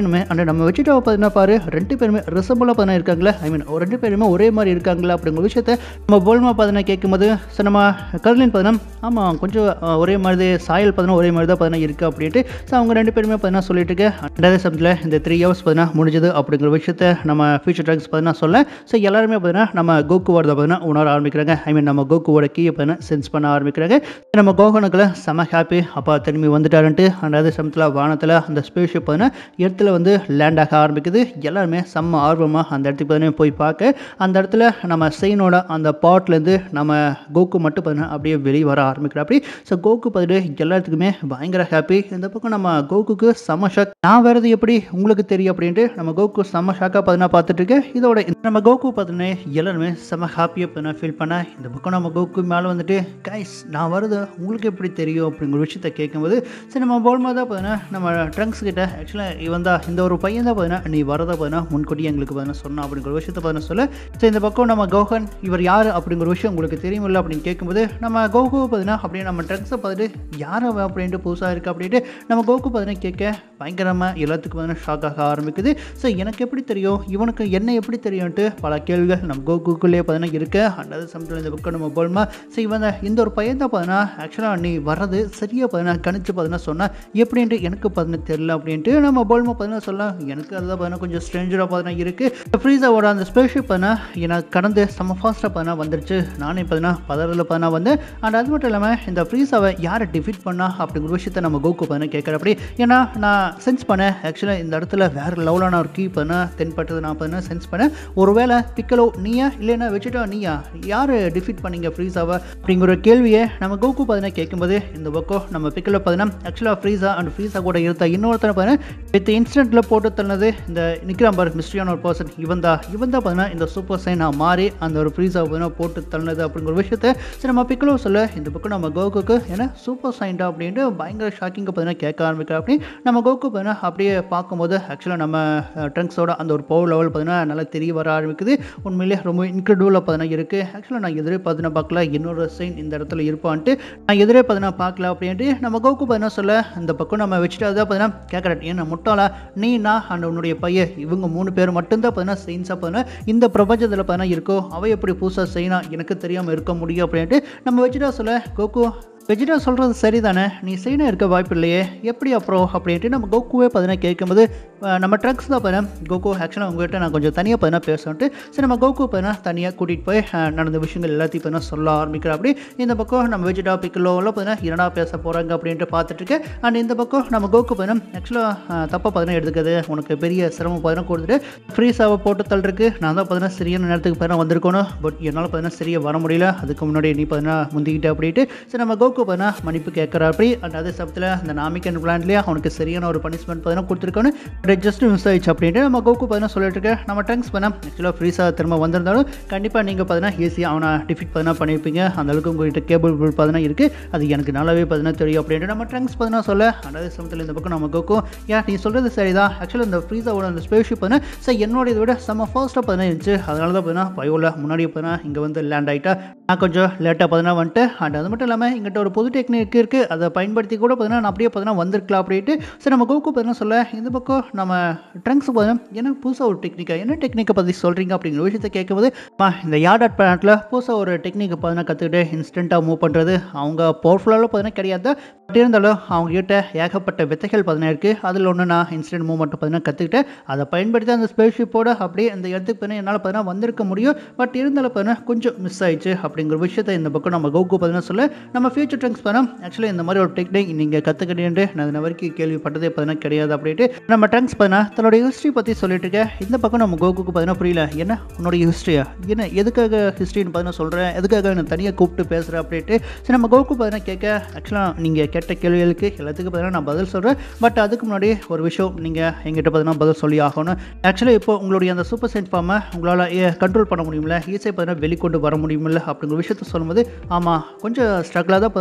Speaker 1: அண்ட் நம்ம வெஜிடாவை பார்த்தீங்கன்னா பாரு ரெண்டு பேருமே ரிசம்பிளாக பார்த்தீங்கன்னா இருக்காங்களே, ஐ மீன் ரெண்டு பேருமே ஒரே மாதிரி இருக்காங்களா அப்படிங்கிற விஷயத்த நம்ம போல்மா பார்த்தீங்கன்னா கேட்கும்போது ஸோ நம்ம கர்லின் பார்த்தீங்கன்னா ஆமாம் கொஞ்சம் ஒரே மாதிரி சாயல் பார்த்தீங்கன்னா ஒரே மாதிரி தான் பார்த்தீங்கன்னா இருக்குது அப்படின்ட்டு ஸோ அவங்க ரெண்டு பேருமே பார்த்தீங்கன்னா சொல்லிட்டு இருக்கு. அதே சமயத்தில் இந்த த்ரீ ஹவர்ஸ் பார்த்தீங்கன்னா முடிஞ்சது அப்படிங்கிற விஷயத்த நம்ம ஃபியூச்சர் ட்ராக்ஸ் பார்த்தீங்கன்னா சொல்ல ஸோ எல்லாருமே பார்த்தீங்கன்னா நம்ம கோகுவோட பார்த்தீங்கன்னா உணர ஆரம்பிக்கிறாங்க. ஐ மீன் நம்ம கோகுவோட கீயை பார்த்தீங்கன்னா சென்ஸ் பண்ண ஆரம்பிக்கிறாங்க. நம்ம கோகனுக்குள்ள செம ஹாப்பி அப்பா திரும்பி வந்துட்டாருன்ட்டு. அண்ட் அதே சமயத்தில் வானத்தில் அந்த ஸ்பேஸ் ஷிப் பார்த்தீங்கன்னா இடத்துல வந்து லேண்ட் ஆக ஆரம்பிக்குது. எல்லாருமே செம்ம ஆர்வமாக அந்த இடத்துக்கு பார்த்தீங்கன்னா போய் பார்க்க அந்த இடத்துல நம்ம செயினோட அந்த பாட்லேருந்து நம்ம கோகு மட்டும் பார்த்தீங்கன்னா அப்படியே வெளியே வர ஆரம்பிக்கிறோம். அப்படி ஸோ கோகு பார்த்துட்டு எல்லாத்துக்குமே பயங்கர ஹாப்பி. இந்த பக்கம் நம்ம கோகுக்கு செம ஷாக், நான் வேறது எப்படி உங்களுக்கு தெரியும் அப்படின்ட்டு நம்ம கோகு செம ஷாக்காக பார்த்தீங்கன்னா பார்த்துட்டு இருக்கேன். இதோட நம்ம கோகு பார்த்தீங்கன்னா எல்லாருமே செம ஹாப்பியாக பார்த்தீங்கன்னா ஃபீல் பண்ண இந்த பக்கம் நம்ம கோகு மேலே வந்துட்டு கைஸ் நான் வருது உங்களுக்கு எப்படி தெரியும் அப்படிங்கிற விஷயத்த கேட்கும்போது சரி நம்ம போல்மா தான் பார்த்தீங்கன்னா நம்ம ட்ரங்க்ஸ் கிட்ட ஆக்சுவலாக இவன் தான் இந்த ஒரு பையன் தான் பார்த்தீங்கன்னா நீ வரதை பார்த்தீங்கன்னா முன்கூட்டி எங்களுக்கு பார்த்தீங்கன்னா சொன்னா அப்படிங்கிற விஷயத்த பார்த்தீங்கன்னா சொல்ல ஸோ இந்த பக்கம் நம்ம கோகன் இவர் யார் அப்படிங்கிற விஷயம் உங்களுக்கு தெரியுமில்ல அப்படின்னு கேட்கும்போது நம்ம கோகு பார்த்தீங்கன்னா அப்படியே நம்ம ட்ரக்ஸை பார்த்துட்டு யார் அவன் அப்படின்ட்டு புதுசாக இருக்குது அப்படின்ட்டு நம்ம கோகு பார்த்தீங்கன்னா கேட்க பயங்கரமாக எல்லாத்துக்கும் பார்த்தீங்கன்னா ஷாக் ஆக ஆரம்பிக்குது. ஸோ எனக்கு எப்படி தெரியும் இவனுக்கு என்ன எப்படி தெரியும்ட்டு பல கேள்விகள் நம்ம கோகுக்குள்ளேயே பார்த்தீங்கன்னா இருக்குது. அண்டாவது சமயத்தில் இந்த பக்கம் நம்ம போல்மா ஸோ இவன் இந்த ஒரு பையன் தான் பார்த்தீங்கன்னா ஆக்சுவலாக நீ வர்றது சரியாக பார்த்தீங்கன்னா கணிச்சு பார்த்தீங்கன்னா சொன்னால் எப்படின்ட்டு எனக்கு பார்த்தீங்கன்னா தெரியல அப்படின்ட்டு நம்ம போல்மா பார்த்தீங்கன்னா சொல்ல எனக்கு அதுதான் பார்த்தீங்கன்னா கொஞ்சம் ஸ்ட்ரேஞ்சராக பார்த்தீங்கன்னா இருக்குது. ஃப்ரீஸாவோட அந்த ஸ்பேஸ்ஷிப் பார்த்தீங்கன்னா எனக்கு கடந்து செம்ம ஃபாஸ்ட்டாக பார்த்தீங்கன்னா வந்துருச்சு. நானே பார்த்தீங்கன்னா பதறதில் பார்த்தீங்கன்னா வந்து அண்ட் அது மட்டும் இல்லாமல் இந்த ஃப்ரீஸாவை யாரை டிஃபீட் பண்ணா அப்படிங்கிற விஷயத்த நம்ம கோகு பார்த்தீங்கன்னா கேட்குற அப்படி ஏன்னா நான் சென்ஸ் பண்ணேன் ஆக்சுவலாக இந்த இடத்துல வேறு லெவலான ஒரு கீ பார்த்தீங்கன்னா தென்பட்டது நான் பார்த்தீங்கன்னா சென்ஸ் பண்ணேன். ஒருவேளை பிக்கலோ நீயா இல்லைன்னா வச்சுட்டா நீயா யார் டிஃபீட் பண்ணீங்க ஃப்ரீஸாவை அப்படிங்கிற கேள்வியை நம்ம கோகு பார்த்தீங்கன்னா கேட்கும்போது இந்த பக்கம் நம்ம பிக்கலோ பார்த்தீங்கன்னா ஆக்சுவலாக ஃப்ரீஸா அண்ட் ஃப்ரீஸா கூட இருந்த இன்னொருத்தனை பார்த்தீங்கன்னா வித் இன்ஸ்டன்ட்டில் போட்டு தள்ளது இந்த நிக்ராம்பர் மிஸ்ட்ரியான ஒரு பர்சன் இவன் தான் இவன் தான் பார்த்தீங்கன்னா இந்த சூப்பர் சைன் நான் மாறி அந்த ஒரு ஃப்ரீஸா பார்த்தீங்கன்னா போட்டு தள்ளது அப்படிங்கிற விஷயத்த சரி நம்ம பிக்கலோ சொல்ல இந்த பக்கம் நம்ம கோகுக்கு ஏன்னா சூப்பர் சைன்டா அப்படின்ட்டு பயங்கர ஷாக்கிங்கை பார்த்தீங்கன்னா கேட்க ஆரம்பிக்கிறோம். அப்படி நம்ம கோகு பார்த்தீங்கன்னா அப்படியே பார்க்கும்போது ஆக்சுவலாக நம்ம ட்ரங்க்ஸோட அந்த ஒரு பவர் லெவல் பார்த்தீங்கன்னா நல்லா தெரிய வர ஆரம்பிக்குது. உண்மையிலேயே ரொம்ப இன்க்ரெடிபிளாக பார்த்தீங்கன்னா இருக்குது. ஆக்சுவலாக நான் எதிரே பார்த்தீங்கன்னா பார்க்கல இன்னொரு சைன் இந்த இடத்துல இருப்பான்ட்டு நான் எதிரே பார்த்தீங்கன்னா பார்க்கல அப்படின்ட்டு நம்ம கோகு பார்த்தீங்கன்னா சொல்ல இந்த பக்கம் நம்ம வச்சுட்டு அதான் பார்த்தீங்கன்னா கேட்குறேன் ஏன்னா முட்டாளா நீ நான் அண்ட் உன்னுடைய பையன் இவங்க மூணு பேர் மட்டும்தான் பார்த்தீங்கன்னா சயின்ஸாக பார்த்தீங்கன்னா இந்த பிரபஞ்சத்தில் பார்த்தீங்கன்னா இருக்கோ அவ எப்படி புதுசாக செய்யணும் எனக்கு தெரியாமல் இருக்க முடியும் அப்படின்ட்டு நம்ம வச்சுட்டா சொல்ல கோகு வெஜிடா சொல்கிறது சரிதானே நீ சைனாக இருக்க வாய்ப்பு இல்லையே எப்படி அப்புறம் அப்படின்ட்டு நம்ம கோகுவே பார்த்தீங்கன்னா கேட்கும்போது நம்ம ட்ரக்ஸ் தான் பார்த்தீங்கன்னா கோகு ஆக்சுவலாக உங்கள்கிட்ட நான் கொஞ்சம் தனியாக பார்த்தீங்கன்னா பேசுன்ட்டு சரி நம்ம கோகு பார்த்தீங்கன்னா தனியாக கூட்டிகிட்டு போய் நடந்த விஷயங்கள் எல்லாத்தையும் பார்த்தீங்கன்னா சொல்ல ஆரம்பிக்கிறேன். அப்படி இந்த பக்கம் நம்ம வெஜிடா பிக்கலோவில் பார்த்தீங்கன்னா என்னடா பேச போகிறாங்க அப்படின்ட்டு பார்த்துட்ருக்கேன். அண்ட் இந்த பக்கம் நம்ம கோகு பார்த்தீங்கன்னா ஆக்சுவலாக தப்பாக பார்த்தீங்கன்னா எடுத்துக்கிறது உனக்கு பெரிய சிரமம் பார்த்தீங்கன்னா கொடுத்துட்டு ஃப்ரீஸாவை போட்டு தள்ளுறதுக்கு நான் தான் பார்த்தீங்கன்னா சரியான நேரத்துக்கு பார்த்தீங்கன்னா வந்திருக்கணும். பட் என்னால் பார்த்தீங்கன்னா சரியாக வர முடியல அதுக்கு முன்னாடி நீ பார்த்தீங்கன்னா முந்திக்கிட்டே அப்படின்ட்டு சரி நம்ம கோகு பார்த்தீங்கன்னா மன்னிப்பு கேட்குற அப்படி அண்ட் அதே சமயத்தில் அந்த நாமிக்கன் பிளான்லேயே அவனுக்கு சரியான ஒரு பனிஷ்மெண்ட் பார்த்தீங்கன்னா கொடுத்துருக்கணும். பட் ஜஸ்ட் மிஸ் ஆயிடுச்சு அப்படின்ட்டு நம்ம கோகு பார்த்தீங்கன்னா சொல்லிட்டு இருக்கேன். நம்ம ட்ரங்க்ஸ் பண்ண ஆக்சுவலாக ஃப்ரீஸாக திரும்ப வந்திருந்தாலும் கண்டிப்பாக நீங்கள் பார்த்தீங்கன்னா ஈஸியாக அவனை டிஃபீட் பார்த்தீங்கன்னா பண்ணியிருப்பீங்க. அந்தளவுக்கு உங்கள்கிட்ட கேபிள் பார்த்தீங்கன்னா இருக்குது அது எனக்கு நல்லாவே பார்த்தீங்கன்னா தெரியும் அப்படின்ட்டு நம்ம ட்ரங்க்ஸ் பார்த்தீங்கன்னா சொல்ல அண்ட் அதே சமயத்தில் இந்த பக்கம் நம்ம கோகு ஏன் நீ சொல்கிறது சரிதான் ஆக்சுவலாக இந்த ஃப்ரீஸாவோட அந்த ஸ்பேஸ்ஷிப் பார்த்தீங்கன்னா சார் என்னோட இதை விட செம்ம ஃபாஸ்ட்டாக பார்த்தீங்கன்னா இருந்துச்சு அதனால தான் பார்த்தீங்கன்னா பயோவில் முன்னாடி பார்த்தீங்கன்னா இங்கே வந்து லேண்ட் ஆகிட்டா நான் கொஞ்சம் லேட்டாக பார்த்தீங்கன்னா வந்துட்டு அண்ட் அது மட்டும் இல்லாமல் எங்கிட்ட ஒரு புது டெக்னிக் இருக்குது அதை பயன்படுத்தி கூட பார்த்தீங்கன்னா நான் அப்படியே பார்த்தீங்கன்னா வந்திருக்கலாம் அப்படின்ட்டு சரி நம்ம கோகு பார்த்தீங்கன்னா சொல்ல இந்த பக்கம் நம்ம ட்ரங்க்ஸ் பார்த்தீங்கன்னா என்ன புதுசாக ஒரு டெக்னிக்கா என்ன டெக்னிக்கை பற்றி சொல்கிறீங்க அப்படிங்கிற விஷயத்தை கேட்கும்போது இந்த யார்ட் அட் பிளானட்டில் புதுசாக ஒரு டெக்னிக்கை பார்த்தீங்கன்னா கற்றுக்கிட்டு இன்ஸ்டண்ட்டாக மூவ் பண்ணுறது அவங்க பவர்ஃபுல்லாக பார்த்தீங்கன்னா கிடையாது. பட் இருந்தாலும் அவங்ககிட்ட ஏகப்பட்ட வித்தைகள் பார்த்தீங்கன்னா இருக்குது. அதில் ஒன்று நான் இன்ஸ்டன்ட் மூவ்மெண்ட் பார்த்தீங்கன்னா கற்றுக்கிட்டேன் அதை பயன்படுத்தி அந்த ஸ்பேஸ்ஷிப்போட அப்படியே இந்த இடத்துக்கு பார்த்தீங்கன்னா என்னால் பார்த்தீங்கன்னா வந்திருக்க முடியும். பட் இருந்தாலும் பார்த்தீங்கன்னா கொஞ்சம் மிஸ் ஆயிடுச்சு அப்படிங்கிற விஷயத்தை இந்த பக்கம் நம்ம கோகு பார்த்தீங்கன்னா சொல்ல நம்ம ஃபியூச்சர் ட்ரங்க்ஸ் பார்த்தீங்கன்னா ஆக்சுவலாக இந்த மாதிரி ஒரு டெக்னிக் நீங்கள் கற்றுக்கிட்டேன்ட்டு நான் இந்த வரைக்கும் கேள்விப்பட்டதே பார்த்தீங்கன்னா கிடையாது அப்படின்ட்டு நம்ம ட்ரங்க்ஸ் பார்த்தீங்கன்னா தன்னோட ஹிஸ்ட்ரி பற்றி சொல்லிட்டு இருக்கேன். இந்த பக்கம் நம்ம கோகுக்கு பார்த்தீங்கன்னா புரியல என்ன உன்னோட ஹிஸ்ட்ரியா என்ன எதுக்காக ஹிஸ்ட்ரின்னு பார்த்தீங்கன்னா சொல்கிறேன் எதுக்காக நான் தனியாக கூப்பிட்டு பேசுகிறேன் அப்படின்ட்டு சரி நம்ம கோகு பார்த்தீங்கன்னா கேட்க ஆக்சுவலாக நீங்கள் கேட்ட கேள்விகளுக்கு எல்லாத்துக்கும் பார்த்தீங்கன்னா நான் பதில் சொல்கிறேன். பட் அதுக்கு முன்னாடி ஒரு விஷயம் நீங்கள் எங்கிட்ட பார்த்தீங்கன்னா பதில் சொல்லி ஆகணும். ஆக்சுவலாக இப்போ உங்களுடைய அந்த சூப்பர் சைன் ஃபார்மை உங்களால் கண்ட்ரோல் பண்ண முடியுமில்ல ஈஸியாக பார்த்தீங்கன்னா வெளிக்கொண்டு வர முடியுமில்ல அப்படிங்கிற விஷயத்த சொல்லும்போது ஆமாம் கொஞ்சம் ஸ்ட்ரகிளாக தான்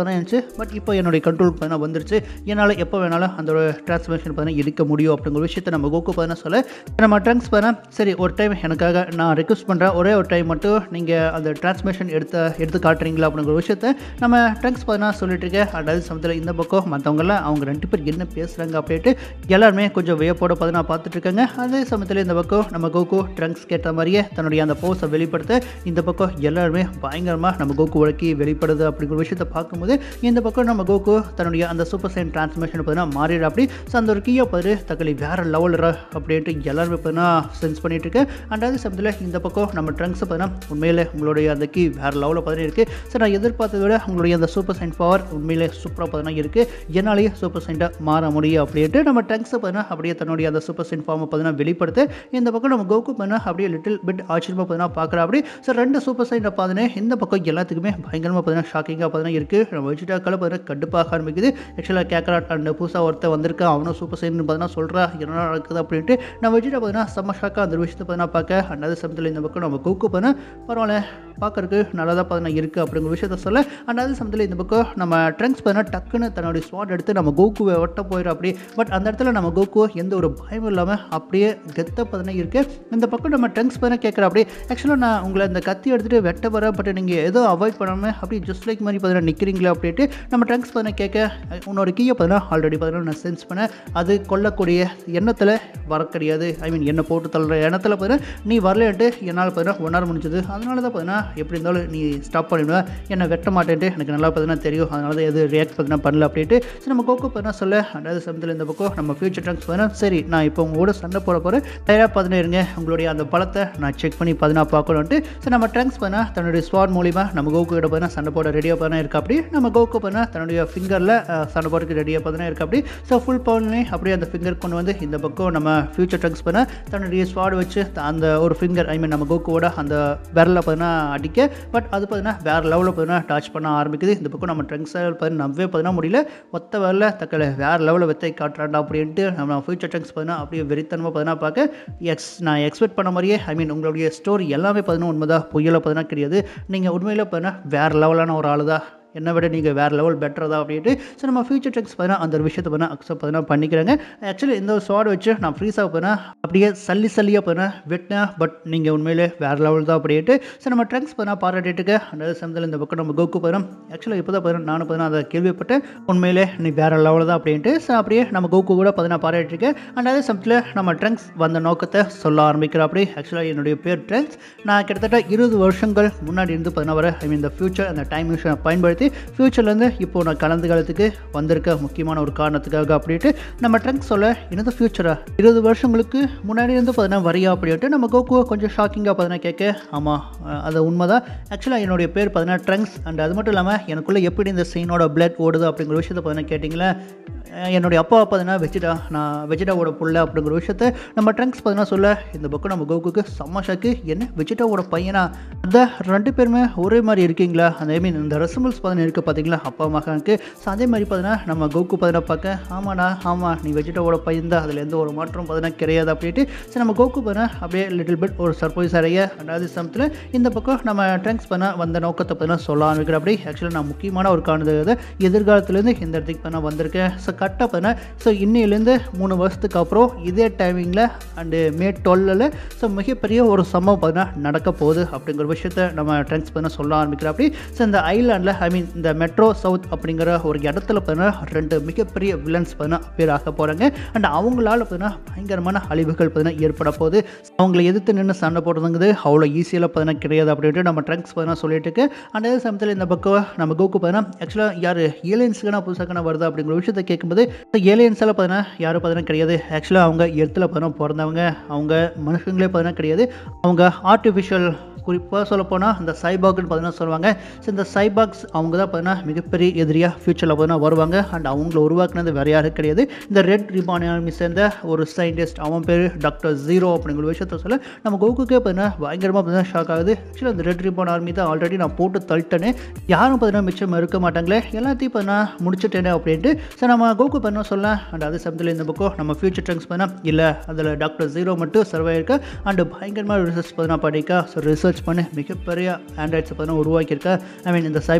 Speaker 1: பார்த்தீங்கன்னா இருந்துச்சு. பட் இப்போ என்னுடைய கண்ட்ரோலுக்கு பார்த்தீங்கன்னா வந்துருச்சு. என்னால் எப்போ வேணாலும் அந்த ஒரு டிரான்ஸ்ஃபர்மேஷன் பார்த்தீங்கன்னா எடுக்க முடியும் அப்படிங்கிற விஷயத்தை நம்ம கோகு பார்த்தீங்கன்னா சொல்ல நம்ம ட்ரங்க்ஸ் பார்த்தீங்கன்னா சரி ஒரு டைம் எனக்காக நான் ரெக்வஸ்ட் பண்ணுறேன், ஒரே ஒரு டைம் மட்டும் நீங்கள் அந்த டிரான்ஸ்மிஷன் எடுத்து எடுத்து காட்டுறீங்களா அப்படிங்கிற விஷயத்த நம்ம ட்ரங்க்ஸ் பார்த்தீங்கன்னா சொல்லிட்டு இருக்கேன். அதாவது சமயத்தில் இந்த பக்கம் மற்றவங்கலாம் அவங்க ரெண்டு பேர் என்ன பேசுகிறாங்க அப்படின்ட்டு எல்லாருமே கொஞ்சம் வியப்போட பார்த்தீங்கன்னா பார்த்துட்டு இருக்காங்க. அதே சமயத்தில் இந்த பக்கம் நம்ம கோகு ட்ரங்க்ஸ் கேட்ட மாதிரியே தன்னுடைய அந்த போஸை வெளிப்படுத்த இந்த பக்கம் எல்லாருமே பயங்கரமாக நம்ம கோகு வழக்கி வெளிப்படுது அப்படிங்கிற விஷயத்தை பார்க்கும்போது இந்த பக்கம் நம்ம கோகு தன்னுடைய அந்த சூப்பர் சைன் டிரான்ஸ்மிஷன் பார்த்தீங்கன்னா மாறிடு அப்படி ஸோ அந்த ஒரு கீயை பார்த்து தக்களி வேறு லெவலில் அப்படின்ட்டு எல்லாருமே பார்த்தீங்கன்னா சென்ஸ் பண்ணிட்டு இருக்கு. அண்ட் அதே சமயத்தில் இந்த பக்கம் நம்ம ட்ரங்க்ஸை பார்த்தீங்கன்னா உண்மையிலே உங்களுடைய அந்த கீ வேறு லெவலில் பார்த்தீங்கன்னா இருக்குது. ஸோ நான் எதிர்பார்த்ததை விட உங்களுடைய அந்த சூப்பர் சைன் பவர் உண்மையிலே சூப்பராக பார்த்தீங்கன்னா இருக்குது, என்னாலேயே சூப்பர் சைன்ட்டாக மாற முடியும் அப்படின்ட்டு நம்ம ட்ரங்க்ஸை பார்த்தீங்கன்னா அப்படியே தன்னுடைய அந்த சூப்பர் சைன் ஃபார்மை பார்த்தீங்கன்னா வெளிப்படுத்த இந்த பக்கம் நம்ம கோகு பார்த்தீங்கன்னா அப்படியே லிட்டில் பிட் ஆச்சரியமாக பார்த்தீங்கன்னா பார்க்குறா அப்படி. ஸோ ரெண்டு சூப்பர் சைனை பார்த்தீங்கன்னா இந்த பக்கம் எல்லாத்துக்குமே பயங்கரமாக பார்த்தீங்கன்னா ஷாக்கிங்காக பார்த்தீங்கன்னா இருக்குது. நம்ம வெஜிடாக்களை பார்த்தீங்கன்னா கடுப்பாக ஆரம்பிக்குது. ஆக்சுவலாக கேட்கறாட் அண்ட் புதுசாக ஒருத்தர் வந்திருக்கா, அவனும் சூப்பர் சைன் பார்த்தீங்கன்னா சொல்கிறா என்ன நடக்குது அப்படின்ட்டு நம்ம வெஜிடா பார்த்தீங்கன்னா செம்ம ஷாக்காக அந்த விஷயத்தை பார்த்தீங்கன்னா பார்க்க அண்ட் சமயத்தில் இந்த பக்கம் நம்ம கோகு பார்த்தீங்கன்னா பரவாயில்ல பார்க்கறதுக்கு நல்லா தான் பார்த்தீங்கன்னா இருக்குது அப்படிங்கிற விஷயத்த சொல்ல அண்ட் அதே சமயத்தில் இந்த பக்கம் நம்ம ட்ரங்க்ஸ் பார்த்தீங்கன்னா டக்குன்னு தன்னுடைய ஸ்வாட் எடுத்து நம்ம கோகுவை ஒட்ட போயிடும் அப்படி. பட் அந்த இடத்துல நம்ம கோகு எந்த ஒரு பயமும் இல்லாமல் அப்படியே கெத்த பார்த்தீங்கன்னா இருக்குது. இந்த பக்கம் நம்ம ட்ரங்க்ஸ் பார்த்தீங்கன்னா கேட்குற அப்படி ஆக்சுவலாக நான் உங்களை இந்த கத்தி எடுத்துகிட்டு வெட்ட வர பட் நீங்கள் எதோ அவாய்ட் பண்ணாமல் அப்படி ஜஸ்ட் லைக் மாதிரி பார்த்தீங்கன்னா நிற்கிறீங்களா அப்படின்ட்டு நம்ம ட்ரங்க்ஸ் பார்த்தீங்கன்னா கேட்க உன்னோட கீயை பார்த்தீங்கன்னா ஆல்ரெடி பார்த்தீங்கன்னா நான் சென்ஸ் பண்ணேன், அது கொல்லக்கூடிய எண்ணத்தில் வர கிடையாது, ஐ மீன் என்ன போட்டு தள்ளுற எண்ணத்தில் பார்த்தீங்கன்னா நீ வரலன்ட்டு என்னால் பார்த்தீங்கன்னா ஒன் ஹவர் முடிஞ்சது, அதனால தான் பார்த்தீங்கன்னா எப்படி இருந்தாலும் நீ ஸ்டாப் பண்ணிவிடுவேன், என்னை வெட்ட மாட்டேன்ட்டு எனக்கு நல்லா பார்த்தீங்கன்னா தெரியும், அதனால தான் எது ரியாக்ட் பார்த்தீங்கன்னா பண்ணல அப்படின்ட்டு. சரி நம்ம கோகு பார்த்தீங்கன்னா சொல்ல அதாவது சமயத்தில் இந்த பக்கம் நம்ம ஃபியூச்சர் ட்ரங்க்ஸ் பார்த்தீங்கன்னா சரி நான் இப்போ உங்களோட சண்டை போட போகிறேன், தயாராக பார்த்தீங்கன்னா இருங்க, உங்களுடைய அந்த பலத்தை நான் செக் பண்ணி பார்த்தீங்கன்னா பார்க்கணுன்ட்டு. சரி நம்ம ட்ரங்க்ஸ் பார்த்தீங்கன்னா தன்னுடைய ஸ்வாட் மூலிமா நம்ம கோகு கிட்ட பார்த்தீங்கன்னா சண்டை போட ரெடியாக பார்த்தீங்கன்னா இருக்கா அப்படி. நம்ம கோகு பார்த்தீங்கன்னா தன்னுடைய ஃபிங்கரில் சண்டை போடுறதுக்கு ரெடியாக பார்த்தீங்கன்னா இருக்கா அப்படி. ஸோ ஃபுல் பவர்னே அப்படியே அந்த ஃபிங்கர் கொண்டு வந்து இந்த பக்கம் நம்ம ஃபியூச்சர் ட்ரங்க்ஸ் பண்ண தன்னுடைய ஸ்வாட் வச்சு அந்த ஒரு ஃபிங்கர் ஐ மீன் நம்ம கோகுவோட அந்த விரலில் பார்த்தீங்கன்னா அடிக்க பட் அது பார்த்தீங்கன்னா வேறு லெவலில் பார்த்தீங்கன்னா டச் பண்ண ஆரம்பிக்குது. இந்த பக்கம் நம்ம ட்ரங்க்ஸ் பார்த்தீங்கன்னா நம்பவே பார்த்தீங்கன்னா முடியல, ஒத்த வேரில் தக்கலை வேறு லெவலில் வெத்தை காட்டுறாண்டா அப்படின்ட்டு நம்ம ஃபியூச்சர் ட்ரங்க்ஸ் பார்த்தீங்கன்னா அப்படியே வெறித்தனமாக பார்த்தீங்கன்னா பார்க்க எக்ஸ் நான் எக்ஸ்பெக்ட் பண்ண மாதிரியே ஐ மீன் உங்களுடைய ஸ்டோரி எல்லாமே பார்த்தீங்கன்னா உண்மைதான், பொய்யில் பார்த்தீங்கன்னா கிடையாது, நீங்கள் உண்மையில் பார்த்தீங்கன்னா வேறு லெவலான ஒரு ஆள் தான், என்னை விட நீங்கள் வேறு லெவல் பெட்டர் தான் அப்படின்ட்டு. ஸோ நம்ம ஃபியூச்சர் ட்ரக்ஸ் பார்த்தீங்கன்னா அந்த ஒரு விஷயத்தை பார்த்தீங்கன்னா அக்செப்ட் பார்த்தீங்கன்னா பண்ணிக்கிறாங்க. ஆக்சுவலி இந்த ஒரு ஸ்வாட் வச்சு நான் ஃப்ரீஸாக பார்த்தீங்கன்னா அப்படியே சல்லி சல்லியாக பார்த்தீங்கன்னா வெட்டினேன், பட் நீங்கள் உண்மையிலே வேறு லெவல் தான் அப்படின்ட்டு. ஸோ நம்ம ட்ரக்ஸ் பார்த்தீங்கன்னா பாராட்டிட்டு அந்த சமயத்தில் இந்த பக்கம் நம்ம கோகு பார்த்தீங்கன்னா ஆக்சுவலாக இப்போ தான் பார்த்தீங்கன்னா நானும் பார்த்தீங்கன்னா அதை கேள்விப்பட்டேன், உண்மையிலே நீ வேறு லெவல் தான் அப்படின்ட்டு. ஸோ அப்படியே நம்ம கோகு கூட பார்த்தீங்கன்னா பாராட்டிருக்கேன். அண்ட் அதே சமயத்தில் நம்ம ட்ரங்க்ஸ் வந்த நோக்கத்தை சொல்ல ஆரம்பிக்கிறோம் அப்படி. ஆக்சுவலாக என்னுடைய பேர் ட்ரங்க்ஸ், நான் கிட்டத்தட்ட இருபது வருஷங்கள் முன்னாடி இருந்து பார்த்தீங்கன்னா வர ஐ மீன் இந்த ஃபியூச்சர் அந்த டைம் மிஷனை பயன்படுத்தி ஃபியூச்சர்லேருந்து இப்போ நான் கலந்து காலத்துக்கு வந்திருக்க முக்கியமான ஒரு காரணத்துக்காக அப்படின்ட்டு நம்ம ட்ரங்க்ஸ் சொல்ல என்னது ஃபியூச்சரா இருபது வருஷங்களுக்கு முன்னாடி இருந்து பார்த்தீங்கன்னா வரையா அப்படின்ட்டு நம்ம கோகுவை கொஞ்சம் ஷாக்கிங்காக பார்த்தீங்கன்னா கேட்க ஆமாம் அது உண்மைதான். ஆக்சுவலாக என்னுடைய பேர் பார்த்தீங்கன்னா ட்ரங்க்ஸ் அண்ட் அது மட்டும் இல்லாமல் எனக்குள்ளே எப்படி இந்த சீனோட பிளட் ஓடுது அப்படிங்கிற விஷயத்தை பார்த்தீங்கன்னா கேட்டிங்களா, என்னுடைய அப்பா பார்த்தீங்கன்னா வெஜிடா, நான் வெஜிடாவோட புள்ள அப்படிங்கிற விஷயத்த நம்ம ட்ரங்க்ஸ் பார்த்தீங்கன்னா சொல்ல இந்த பக்கம் நம்ம கோகுக்கு செம்ம ஷாக்கு, என்ன வெஜிடாவோட பையனா, அந்த ரெண்டு பேருமே ஒரே மாதிரி இருக்கீங்களா, அந்த ஐ மீன் இந்த ரெசம்பிள்ஸ் பார்த்தீங்கன்னா இருக்குது பார்த்தீங்களா அப்பா மகனுக்கு. ஸோ அதே மாதிரி பார்த்தீங்கன்னா நம்ம கோகு பார்த்தீங்கன்னா பார்க்க ஆமாண்ணா ஆமாம் நீ வெஜிடாவோட பையன் தான், அதில் எந்த ஒரு மாற்றம் பார்த்தீங்கன்னா கிடையாது அப்படின்ட்டு. ஸோ நம்ம கோகு பார்த்தீங்கன்னா அப்படியே லிட்டில் பிட் ஒரு சர்ப்ரைஸ் அடைய அதாவது சமயத்தில் இந்த பக்கம் நம்ம ட்ரங்க்ஸ் பண்ண வந்த நோக்கத்தை பார்த்தீங்கன்னா சொல்ல ஆரம்பிக்கிற அப்படி. ஆக்சுவலாக நான் முக்கியமான ஒரு காரணத்தை எதிர்காலத்துலேருந்து இந்த இடத்துக்கு பண்ண வந்திருக்கேன். ஸோ கரெக்டாக பார்த்தீங்கன்னா ஸோ இன்னிலேருந்து மூணு வருஷத்துக்கு அப்புறம் இதே டைமிங்கில் அண்டு மே டுவெல்லில் ஸோ மிகப்பெரிய ஒரு சம்பவம் பார்த்தீங்கன்னா நடக்க போகுது அப்படிங்கிற விஷயத்த நம்ம ட்ரங்க்ஸ் பண்ண சொல்ல ஆரம்பிக்கிற அப்படி. ஸோ இந்த ஐலாண்டில் ஐ மீன் இந்த மெட்ரோ சவுத் அப்படிங்கிற ஒரு இடத்துல பார்த்தீங்கன்னா ரெண்டு மிகப்பெரிய வில்லன்ஸ் பார்த்தீங்கன்னா பேர் ஆக போகிறாங்க. அண்ட் அவங்களால பார்த்தீங்கன்னா பயங்கரமான அழிவுகள் பார்த்தீங்கன்னா ஏற்பட போகுது. அவங்களை எதிர்த்து நின்று சண்டை போடுறதுங்கிறது அவ்வளோ ஈஸியாக பார்த்தீங்கன்னா கிடையாது அப்படின்ட்டு நம்ம ட்ரங்க்ஸ் பார்த்தீங்கன்னா சொல்லிட்டு இருக்கு. அண்ட் அதே சமயத்தில் இந்த பக்கம் நம்ம கோகு பார்த்தீங்கன்னா ஆக்சுவலாக யார் ஏலியன்ஸுக்கான புதுசாக வருது அப்படிங்கிற விஷயத்தை கேட்கும்போது ஏலியன்ஸால் பார்த்தீங்கன்னா யாரும் பார்த்தீங்கன்னா கிடையாது, ஆக்சுவலாக அவங்க இடத்துல பார்த்தீங்கன்னா பிறந்தவங்க, அவங்க மனுஷங்களே பார்த்தீங்கன்னா கிடையாது, அவங்க ஆர்டிஃபிஷியல் குறிப்பாக சொல்லப்போனால் இந்த சைபாக்னு பார்த்தீங்கன்னா சொல்லுவாங்க. ஸோ இந்த சைபாக்ஸ் அவங்க தான் பார்த்தீங்கன்னா மிகப்பெரிய எதிரியாக ஃபியூச்சரில் பார்த்தீங்கன்னா வருவாங்க. அண்ட் அவங்கள உருவாக்குனது வேறு யாரும் கிடையாது, இந்த ரெட் ரிபான் ஆர்மி சேர்ந்த ஒரு சயின்டிஸ்ட், அவன் பேர் டாக்டர் ஜீரோ அப்படிங்கிற விஷயத்த சொல்ல நம்ம கோகுக்கே பார்த்தீங்கன்னா பயங்கரமாக பார்த்தீங்கன்னா ஷாக் ஆகுது. ஆக்சுவலாக இந்த ரெட் ரிபான் ஆர்மி தான் ஆல்ரெடி நான் போட்டு தள்ளிட்டேனே, யாரும் பார்த்தீங்கன்னா மிச்சம் இருக்க மாட்டாங்களே, எல்லாத்தையும் பார்த்தீங்கன்னா முடிச்சுட்டேனே அப்படின்ட்டு. ஸோ நம்ம கோகு பார்த்தீங்கன்னா சொல்ல அண்ட் அதே சமயத்தில் இந்த பக்கம் நம்ம ஃபியூச்சர் ட்ரங்க்ஸ் பார்த்தீங்கன்னா இல்லை அதில் டாக்டர் ஜீரோ மட்டும் சர்வை இருக்கா அண்டு பயங்கரமாக ரிசர்ச் பார்த்தீங்கன்னா படிக்கா. ஸோ ரிசர்ச் பண்ணி மிகப்பெரிய ஆண்ட்ராய்ட்ஸை பார்த்தீங்கன்னா உருவாக்கியிருக்கா. ஐ மீன் இந்த சைபாக்ஸை பார்த்தீங்கன்னா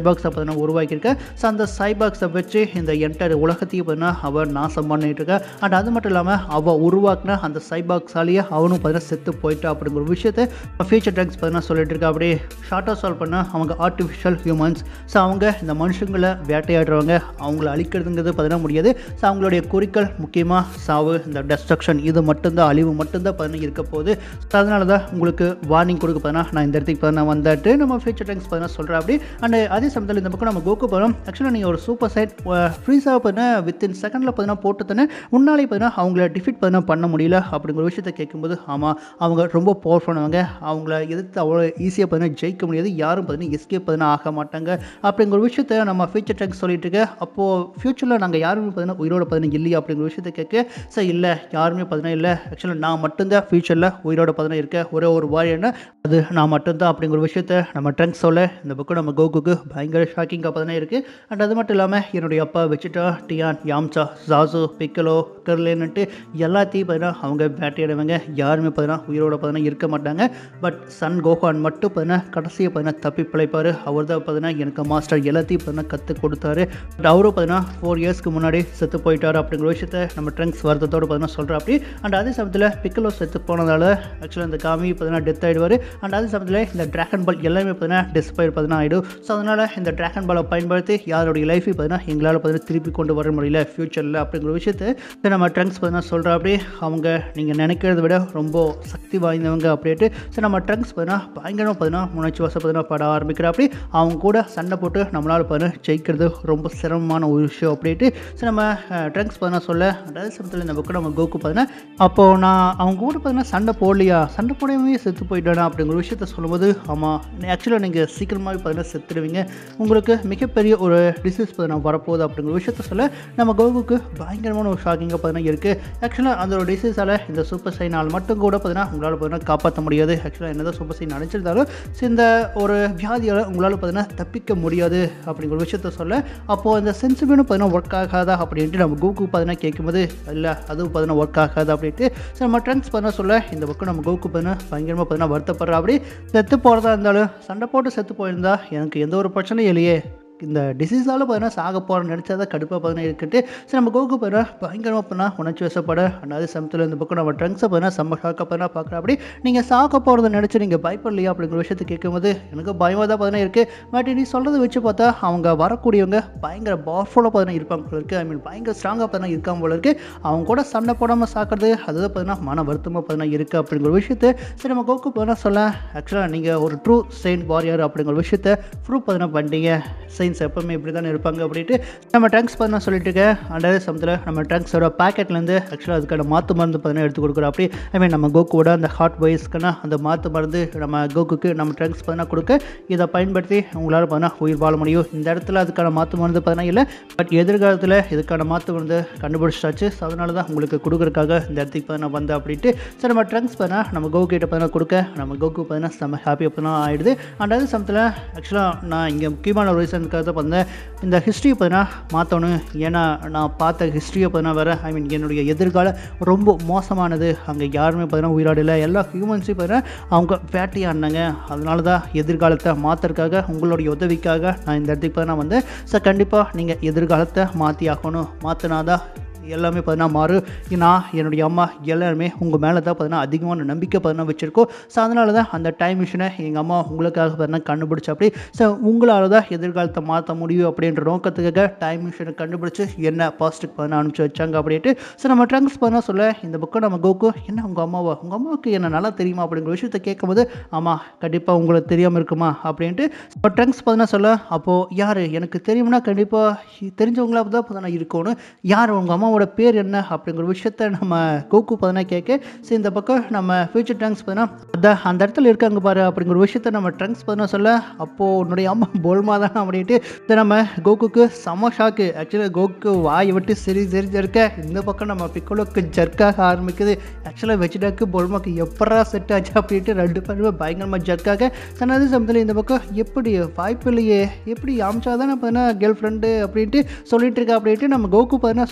Speaker 1: பார்த்தீங்கன்னா உருவாக்கியிருக்கேன். ஸோ அந்த சைபாக்ஸை வச்சு இந்த என்டையர் உலகத்தையும் பார்த்தீங்கன்னா அவன் நாசம் பண்ணிட்டு இருக்கா. அண்ட் அது மட்டும் இல்லாமல் அவள் உருவாக்குன அந்த சைபாக்ஸாலேயே அவனும் பார்த்தீங்கன்னா செத்து போயிட்டா அப்படிங்கிற விஷயத்தை ஃபியூச்சர் டேங்க்ஸ் பார்த்தீங்கன்னா சொல்லிட்டு இருக்கா. அப்படியே ஷார்ட்டாக சால்வ் பண்ண அவங்க ஆர்டிஃபிஷியல் ஹியூமன்ஸ். ஸோ அவங்க இந்த மனுஷங்களை வேட்டையாடுறவங்க, அவங்கள அழிக்கிறதுங்கிறது பார்த்தீங்கன்னா முடியாது. ஸோ அவங்களுடைய குறிக்கோள் முக்கியமாக சாவு, இந்த டெஸ்ட்ரக்ஷன், இது மட்டும்தான், அழிவு மட்டும்தான் பார்த்தீங்கன்னா இருக்க போகுது. ஸோ அதனால தான் உங்களுக்கு வார்னிங் கொடுக்க பார்த்தீங்கன்னா நான் இந்த இடத்துக்கு பார்த்தீங்கன்னா வந்துட்டு நம்ம ஃபியூச்சர் டேங்க்ஸ் பார்த்தீங்கன்னா சொல்கிறேன். அப்படி அண்ட் அதே சமயத்தில் இந்த பக்கம் நம்ம கோகு போகிறோம். ஆக்சுவலாக நீங்கள் ஒரு சூப்பர் சைட் ஃப்ரீஸாக பார்த்தீங்கன்னா வித்தின் செகண்டில் பார்த்தீங்கன்னா போட்டு தானே முன்னாலே பார்த்தீங்கன்னா அவங்கள டிஃபீட் பார்த்தீங்கன்னா பண்ண முடியல அப்படிங்கிற விஷயத்தை கேட்கும்போது ஆமாம், அவங்க ரொம்ப பவர்ஃபுல்லானவங்க, அவங்கள எதிர்த்து அவ்வளோ ஈஸியாக பார்த்தீங்கன்னா ஜெயிக்க முடியாது, யாரும் பார்த்தீங்கன்னா எஸ்கேப் பார்த்தீங்கன்னா ஆக மாட்டாங்க அப்படிங்கிற விஷயத்தை நம்ம ஃபியூச்சர் டேங்க்ஸ் சொல்லிட்டு இருக்க. அப்போது ஃபியூச்சரில் நாங்கள் யாருமே பார்த்தீங்கன்னா உயிரோட பார்த்தீங்கன்னா இல்லையா அப்படிங்கிற விஷயத்தை கேட்க, சார் இல்லை யாருமே பார்த்தீங்கன்னா இல்லை, ஆக்சுவலாக நான் மட்டும்தான் ஃபியூச்சரில் உயிரோட பார்த்தீங்கன்னா இருக்கேன், ஒரே ஒரு வாரியன்னா அது நான் மட்டும்தான் அப்படிங்கிற விஷயத்த நம்ம ட்ரங்க்ஸ் சொல்ல இந்த பக்கம் நம்ம கோகுக்கு பயங்கர ஷாக்கிங்காக பார்த்தீங்கன்னா இருக்குது. அண்ட் அது மட்டும் இல்லாமல் என்னுடைய அப்பா வெச்சிட்டா, டியான், யாம்சா, ஜாசு, பிக்கலோ, கர்லேன்னுட்டு எல்லாத்தையும் பார்த்தீங்கன்னா அவங்க வேட்டையாடுவாங்க, யாருமே பார்த்தீங்கன்னா உயிரோட பார்த்தீங்கன்னா இருக்க மாட்டாங்க. பட் சன் கோகான் மட்டும் பார்த்தீங்கன்னா கடைசியை பார்த்தீங்கன்னா தப்பி பிழைப்பார். அவர் தான் பார்த்தீங்கன்னா எனக்கு மாஸ்டர் எல்லாத்தையும் பார்த்தீங்கன்னா கற்றுக் கொடுத்தாரு. பட் அவரும் பார்த்தீங்கன்னா ஃபோர் இயர்ஸ்க்கு முன்னாடி செத்து போயிட்டார் அப்படிங்கிற விஷயத்த நம்ம ட்ரங்க்ஸ் வருத்தத்தோடு பார்த்தீங்கன்னா சொல்கிறோம். அப்படி அண்ட் அதே சமயத்தில் பிக்கலோ செத்து போனதால் ஆக்சுவலாக இந்த காமி பார்த்தீங்கன்னா டெத் ஆகிடுவார். அண்ட் அதே சமயத்தில் இந்த ட்ராகன் பால் எல்லாமே பார்த்தீங்கன்னா டிஸ்பயர் பார்த்தீங்கன்னா ஆகிடும். ஸோ அதனால் இந்த ட்ராகன் பாலை பயன்படுத்தி யாருடைய லைஃபை பார்த்தீங்கன்னா எங்களால் பார்த்தீங்கன்னா திருப்பி கொண்டு வர முடியல ஃபியூச்சரில் அப்படிங்கிற விஷயத்தை நம்ம ட்ரங்க்ஸ் பார்த்தீங்கன்னா சொல்கிறோம். அப்படி அவங்க நீங்கள் நினைக்கிறத விட ரொம்ப சக்தி வாய்ந்தவங்க அப்படின்ட்டு. ஸோ நம்ம ட்ரங்க்ஸ் பார்த்தீங்கன்னா பயங்கரமாக பார்த்தீங்கன்னா முனைச்சி வசம் பார்த்தீங்கன்னா பட ஆரம்பிக்கிற. அப்படி அவங்க கூட சண்டை போட்டு நம்மளால் பார்த்தீங்கன்னா ஜெயிக்கிறது ரொம்ப சிரமமான ஒரு விஷயம் அப்படின்ட்டு. ஸோ நம்ம ட்ரங்க்ஸ் பார்த்தீங்கன்னா சொல்ல அதே சமயத்தில் இந்த பக்கம் நம்ம கோகு பார்த்தீங்கன்னா அப்போது நான் அவங்க கூட பார்த்தீங்கன்னா சண்டை போடலையா, சண்டை போடவே செத்து போயிட்டானா அப்படிங்கிற விஷயத்த சொல்லும்போது ஆமாம், ஆக்சுவலாக நீங்கள் சீக்கிரமாகவே பார்த்தீங்கன்னா செத்துடுவீங்க, உங்களுக்கு மிகப்பெரிய ஒரு டிசீஸ் பார்த்தீங்கன்னா வரப்போகுது அப்படிங்கிற விஷயத்த சொல்ல நம்ம கோகுக்கு பயங்கரமான ஒரு ஷாக்கிங்காக பார்த்தீங்கன்னா இருக்குது. ஆக்சுவலாக அந்த ஒரு டிசீஸால் இந்த சூப்பர் சைனால் மட்டும் கூட பார்த்தீங்கன்னா உங்களால் பார்த்தீங்கன்னா காப்பாற்ற முடியாது. ஆக்சுவலாக என்னதான் சூப்பர் சைன் நினச்சிருந்தாலும் இந்த ஒரு வியாதியால் உங்களால் பார்த்தீங்கன்னா தப்பிக்க முடியாது அப்படிங்கிற விஷயத்த சொல்ல அப்போது இந்த சென்சிபியூனும் பார்த்தீங்கன்னா ஒர்க் ஆகாதா அப்படின்ட்டு நம்ம கோகு பார்த்தீங்கன்னா கேட்கும்போது இல்லை அதுவும் பார்த்தீங்கன்னா ஒர்க் ஆகாது அப்படின்ட்டு. ஸோ நம்ம ட்ரங்க்ஸ் பார்த்தீங்கன்னா சொல்ல இந்த பக்கம் நம்ம கோகு பார்த்தீங்கன்னா பயங்கரமாக பார்த்தீங்கன்னா வருத்தப்படுறா. அப்படி செத்து போகிறதா இருந்தாலும் சண்டை போட்டு செத்து போயிருந்தா எனக்கு எந்த ஒரு பிரச்சனையும் இல்லையே, இந்த டிசீஸால் பார்த்தீங்கன்னா சாக போகிறேன்னு நினச்சா தான் கடுப்பாக பார்த்தீங்கன்னா இருக்குட்டு. சரி நம்ம கோகு பார்த்தீங்கன்னா பயங்கரமாக பண்ணால் உணர்ச்சி வசப்பட அதாவது சமயத்தில் இந்த பக்கம் நம்ம ட்ரங்க்ஸை பார்த்தீங்கன்னா செம்ம ஷாக்காக பார்த்தீங்கன்னா பார்க்குறேன். அப்படி நீங்கள் சாக போகிறத நினச்சி நீங்கள் பயப்படலையா அப்படிங்கிற விஷயத்தை கேட்கும்போது எனக்கு பயமாக தான் பார்த்தீங்கன்னா இருக்குது. பட் நீ சொல்கிறத வச்சு பார்த்தா அவங்க வரக்கூடியவங்க பயங்கர பவர்ஃபுல்லாக பார்த்தீங்கன்னா இருப்பாங்க போல இருக்குது, ஐ மீன் பயங்கர ஸ்ட்ராங்காக பார்த்தீங்கன்னா இருக்காங்க போல இருக்குது. அவங்க கூட சண்டை போடாமல் சாக்கிறது அதுதான் பார்த்தீங்கன்னா மன வருத்தமாக பார்த்தீங்கன்னா இருக்குது அப்படிங்கிற விஷயத்தை சரி நம்ம கோகு பார்த்தீங்கன்னா சொல்ல ஆக்சுவலாக நீங்கள் ஒரு ட்ரூ செயின்ட் வாரியர் அப்படிங்கிற விஷயத்தை ப்ரூவ் பார்த்தீங்கன்னா பண்ணிட்டீங்க. செயின்ஸ் எப்பவுமே இப்படி தானே இருப்பாங்க அப்படின்ட்டு நம்ம ட்ரங்க்ஸ் பார்த்தீங்கன்னா சொல்லிட்டு இருக்கேன். அண்டே சமயத்தில் நம்ம ட்ரங்க்ஸோட பேக்கெட்லேருந்து ஆக்சுவலாக அதுக்கான மாற்று மருந்து பார்த்தீங்கன்னா எடுத்து கொடுக்குறோம். அப்படி ஐ மீன் நம்ம கோகுவோட அந்த ஹார்ட் வாய்ஸ்க்கான அந்த மாற்று மருந்து நம்ம கோகுக்கு நம்ம ட்ரங்க்ஸ் பார்த்தீங்கன்னா கொடுக்க இதை பயன்படுத்தி உங்களால் பார்த்தீங்கன்னா உயிர் வாழ முடியும். இந்த இடத்துல அதுக்கான மாற்று மருந்து பார்த்தீங்கன்னா இல்லை, பட் எதிர்காலத்தில் இதுக்கான மாற்று மருந்து கண்டுபிடிச்சாச்சு. ஸோ அதனால தான் உங்களுக்கு கொடுக்குறதுக்காக இந்த இடத்துக்கு பார்த்தீங்கன்னா வந்தேன் அப்படின்ட்டு. ஸோ நம்ம ட்ரங்க்ஸ் பார்த்தீங்கன்னா நம்ம கோகு கிட்ட பார்த்தீங்கன்னா கொடுக்க நம்ம கோகு பார்த்தீங்கன்னா செம்ம ஹாப்பியாக பார்த்தீங்கன்னா ஆகிடுது. அண்ட் அதே சமயத்தில் ஆக்சுவலாக நான் இங்கே முக்கியமான ஒரு ரீசனுக்காக தான் வந்தேன், இந்த ஹிஸ்ட்ரியை பார்த்தீங்கன்னா மாற்றணும். ஏன்னா நான் பார்த்த ஹிஸ்ட்ரியை பார்த்தீங்கன்னா வேறு, ஐ மீன் என்னுடைய எதிர்காலம் ரொம்ப மோசமானது, அங்கே யாருமே பார்த்தீங்கன்னா உயிராடலை, எல்லா ஹியூமன்ஸையும் பார்த்தீங்கன்னா அவங்க வேட்டையாடினாங்க. அதனால தான் எதிர்காலத்தை மாற்றுறதுக்காக உங்களுடைய உதவிக்காக நான் இந்த இடத்துக்கு பார்த்தீங்கன்னா வந்தேன். ஸோ கண்டிப்பாக நீங்கள் எதிர்காலத்தை மாற்றி ஆகணும், மாற்றினாதான் எல்லாமே பார்த்தீங்கன்னா மாறும். நான் என்னுடைய அம்மா எல்லாருமே உங்கள் மேலே தான் பார்த்தீங்கன்னா அதிகமான நம்பிக்கை பார்த்தீங்கன்னா வச்சுருக்கோம். ஸோ அதனால தான் அந்த டைம் மிஷினை எங்கள் அம்மா உங்களுக்காக பார்த்தீங்கன்னா கண்டுபிடிச்சி அப்படி ஸோ உங்களால் தான் எதிர்காலத்தை மாற்ற முடியும் அப்படின்ற நோக்கத்துக்காக டைம் மிஷினை கண்டுபிடிச்சி என்ன பாசிட்டிவ் பார்த்தீங்கன்னா அனுப்பிச்சி வச்சாங்க அப்படின்ட்டு. ஸோ நம்ம ட்ரங்க்ஸ் பார்த்தீங்கன்னா சொல்ல இந்த புக்கை நம்ம கோகு என்ன உங்கள் அம்மாவா, உங்கள் அம்மாவுக்கு என்ன நல்லா தெரியுமா அப்படிங்கிற விஷயத்தை கேட்கும்போது ஆமாம் கண்டிப்பாக உங்களுக்கு தெரியாமல் இருக்குமா அப்படின்ட்டு ட்ரங்க்ஸ் பார்த்தீங்கன்னா சொல்ல அப்போது யார் எனக்கு தெரியும்னா கண்டிப்பாக தெரிஞ்சவங்களா தான் பார்த்தீங்கன்னா இருக்கணும், யார் உங்கள் அம்மா அம்மாவோட பேர் என்ன அப்படிங்கிற விஷயத்த நம்ம கோகு பார்த்தீங்கன்னா கேட்க சரி இந்த பக்கம் நம்ம ஃபியூச்சர் ட்ரங்க்ஸ் பார்த்தீங்கன்னா அதான் அந்த இடத்துல இருக்காங்க பாரு அப்படிங்கிற விஷயத்த நம்ம ட்ரங்க்ஸ் பார்த்தீங்கன்னா சொல்ல அப்போது உன்னுடைய அம்மா போல்மா தானே அப்படின்ட்டு சரி நம்ம கோகுக்கு செம ஷாக்கு. ஆக்சுவலாக கோகு வாயை விட்டு சரி சரி ஜர்க்க, இந்த பக்கம் நம்ம பிக்கோலுக்கு ஜர்க்காக ஆரம்பிக்குது. ஆக்சுவலாக வெஜிடாக்கு போல்மாக்கு எப்படா செட் ஆச்சு அப்படின்ட்டு ரெண்டு பேருமே பயங்கரமாக ஜர்க்காக. சனது சமயத்தில் இந்த பக்கம் எப்படி வாய்ப்பு இல்லையே, எப்படி அமிச்சா தானே பார்த்தீங்கன்னா கேர்ள் ஃப்ரெண்டு அப்படின்ட்டு சொல்லிட்டு இருக்கா அப்படின்ட்டு நம்ம கோகு பார்த்தீங்கன்னா சொல்லிட்டு இருக்க.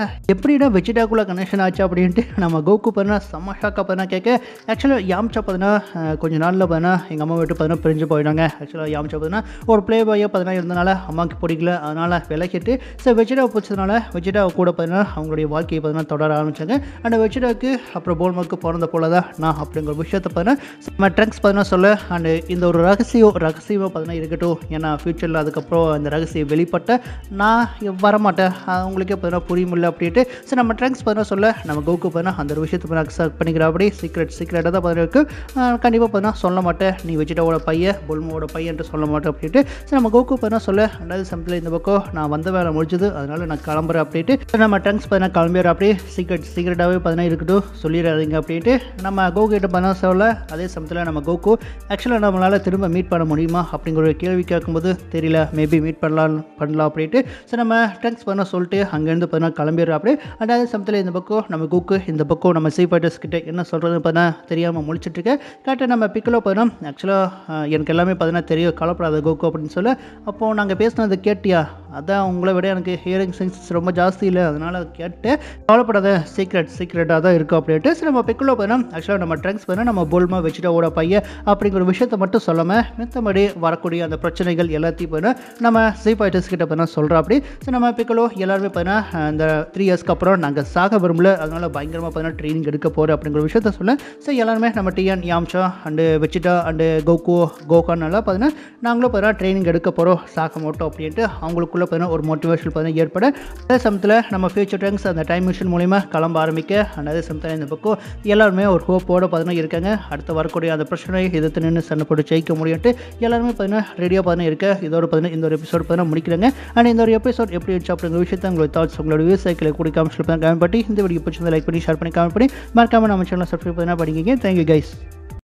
Speaker 1: எப்படிடா வெஜிடாக்குள்ள கனெக்ஷன் ஆச்சு அப்படின்ட்டு நம்ம கோகு பார்த்தீங்கன்னா செம்ம ஷாக்காக பார்த்தீங்கன்னா கேட்க ஆக்சுவலாக யாம்சா பார்த்தீங்கன்னா கொஞ்சம் நாளில் பார்த்தீங்கன்னா எங்கள் அம்மா விட்டு பார்த்தீங்கன்னா பிரிஞ்சு போயிட்டாங்க. ஆக்சுவலாக யாம்சா பார்த்தீங்கன்னா ஒரு ப்ளே பாயாக பார்த்தீங்கன்னா இருந்தனால அம்மாவுக்கு பிடிக்கல, அதனால் விலகிட்டு ஸோ வெஜிடாவை பிடிச்சதுனால வெஜிடாவை கூட பார்த்தீங்கன்னா அவங்களுடைய வாழ்க்கையை பார்த்தீங்கன்னா தொடர ஆரம்பித்தாங்க. அண்ட் வெஜிடாவுக்கு அப்புறம் போல்மாக்கு பிறந்த போல தான் நான் அப்படிங்கிற விஷயத்தை பார்த்தீங்கன்னா நம்ம ட்ரங்க்ஸ் பார்த்தீங்கன்னா சொல்ல அண்டு இந்த ஒரு ரகசியம் ரகசியமாக பார்த்தீங்கன்னா இருக்கட்டும், ஏன்னா ஃப்யூச்சரில் அதுக்கப்புறம் அந்த ரகசியம் வெளிப்பட்ட நான் வரமாட்டேன், அவங்களுக்கே பார்த்தீங்கன்னா புரிய முடியல அப்படின்ட்டு ஸோ நம்ம ட்ரங்க்ஸ் பார்த்தீங்கன்னா சொல்ல நம்ம கோகு பார்த்தீங்கன்னா அந்த ஒரு விஷயத்தை பார்த்தீங்கன்னா அக்செப்ட் பண்ணிக்கிற அப்படி சீக்ரெட் சீக்ரெட்டாக தான் பார்த்தீங்கன்னா இருக்குது. கண்டிப்பாக பார்த்தீங்கன்னா சொல்ல மாட்டேன், நீ வெஜிடாவோட பையன் போல்மாவோட பையன்ட்டு சொல்ல மாட்டேன் அப்படின்ட்டு ஸோ நம்ம கோகு பார்த்தீங்கன்னா சொல்ல ரெண்டாவது சமயத்தில் இந்த பக்கம் நான் வந்த வேலை முடிஞ்சது, அதனால் நான் கிளம்புறேன் அப்படின்ட்டு நம்ம ட்ரங்க்ஸ் பார்த்தீங்கன்னா கிளம்பிடுற அப்படியே சீக்ரெட் சீக்ரெட்டாகவே பார்த்தீங்கன்னா இருக்கட்டும் சொல்லிடாதீங்க அப்படின்ட்டு நம்ம கோகு கிட்ட பார்த்தா சொல்ல அதே சமயத்தில் நம்ம கோகு ஆக்சுவலாக நம்மளால் திரும்ப மீட் பண்ண முடியுமா அப்படிங்கிற ஒரு கேள்வி கேட்கும்போது தெரியல, மேபி மீட் பண்ணலாம் பண்ணலாம் அப்படின்ட்டு ஸோ நம்ம ட்ரங்க்ஸ் பண்ண சொல்லிட்டு அங்கேருந்து பார்த்தீங்கன்னா கிளம்பிடுறோம் அப்படியே. அண்ட் அதே சமயத்தில் இந்த பக்கம் நம்ம கோகு இந்த பக்கம் நம்ம சி ஃபைட்டர்ஸ் கிட்ட என்ன சொல்கிறதுன்னு பார்த்தா தெரியாமல் முழிச்சிட்ருக்கேன். கரெக்டாக நம்ம பிக்கிலோ பார்த்தோன்னா ஆக்சுவலாக எனக்கு எல்லாமே பார்த்தீங்கன்னா தெரியும், கலப்படாத கோகு அப்படின்னு சொல்ல அப்போது நாங்கள் பேசினது கேட்டியா, அதான் உங்களை விட எனக்கு ஹியரிங் சென்சஸ் ரொம்ப ஜாஸ்தி இல்லை, அதனால் கேட்டு கவலைப்படாத சீக்ரெட் சீக்ரெட்டாக தான் இருக்கும் அப்படின்ட்டு ஸோ நம்ம பிக்கிலோ பார்த்தோன்னா ஆக்சுவலாக நம்ம ட்ரங்க்ஸ் பண்ண நம்ம போல்மா வெஜிடாவோட பையன் அப்படிங்கிற விஷயத்தை மட்டும் சொல்லாமல் மித்தபடி வரக்கூடிய அந்த பிரச்சனைகள் எல்லாத்தையும் பார்த்தா நம்ம சி ஃபைட்டர்ஸ் கிட்ட பார்த்தா சொல்கிறோம் அப்படி. ஸோ நம்ம பிக்கிலோ எல்லாருமே பார்த்தா இந்த த்ரீ இயர்ஸ்க்கு அப்புறம் நாங்கள் சாக விரும்பல, அதனால் பயங்கரமாக பார்த்தா ட்ரைனிங் எடுக்க போகிறோம் அப்படிங்கிற விஷயத்த சொல்ல ஸோ எல்லாருமே நம்ம Tien Yamcha and Vegeta and Goku Gohan எல்லாம் பார்த்தீங்கன்னா நாங்களும் பார்த்தா ட்ரைனிங் எடுக்க போகிறோம் சாக மாட்டோம் அப்படின்ட்டு அவங்களுக்குள்ளே பார்த்தீங்கன்னா ஒரு மோட்டிவேஷன் பார்த்தீங்கன்னா ஏற்பட அதே சமயத்தில் நம்ம ஃபியூச்சர் ட்ரங்க்ஸ் அந்த டைம் மிஷின் மூலிமா கிளம்ப ஆரம்பிக்க அண்ட் அதே சமயத்தில் இந்த பக்கம் எல்லாருமே ஒரு ஹோப்போடு பார்த்தீங்கன்னா இருக்காங்க, அடுத்து வரக்கூடிய அந்த பிரச்சனையை எதிர்த்து நின்று சண்டை போட்டு ஜெயிக்க முடியும்ட்டு எல்லாருமே பார்த்தீங்கன்னா ரெடியாக பார்த்தீங்கன்னா இருக்க இதோட பார்த்தீங்கன்னா இந்த ஒரு எபிசோட் பார்த்தீங்கன்னா முடிக்கிறாங்க. அண்ட் இந்த ஒரு எபிசோட் எப்படி இருந்துச்சு அப்படிங்கிற விஷயத்தை உங்களோட தாட்ஸ் உங்களோட விவசாயிகளை கூட காமிச்சு கமெண்ட் பண்ணி இந்த வீடியோ பிடிச்சிருந்தா லைக் பண்ணி ஷேர் பண்ணி கமெண்ட் பண்ணி மறக்காம நம்ம சேனலை சப்ஸ்கிரைப் பண்ணி படிங்க. Thank you guys.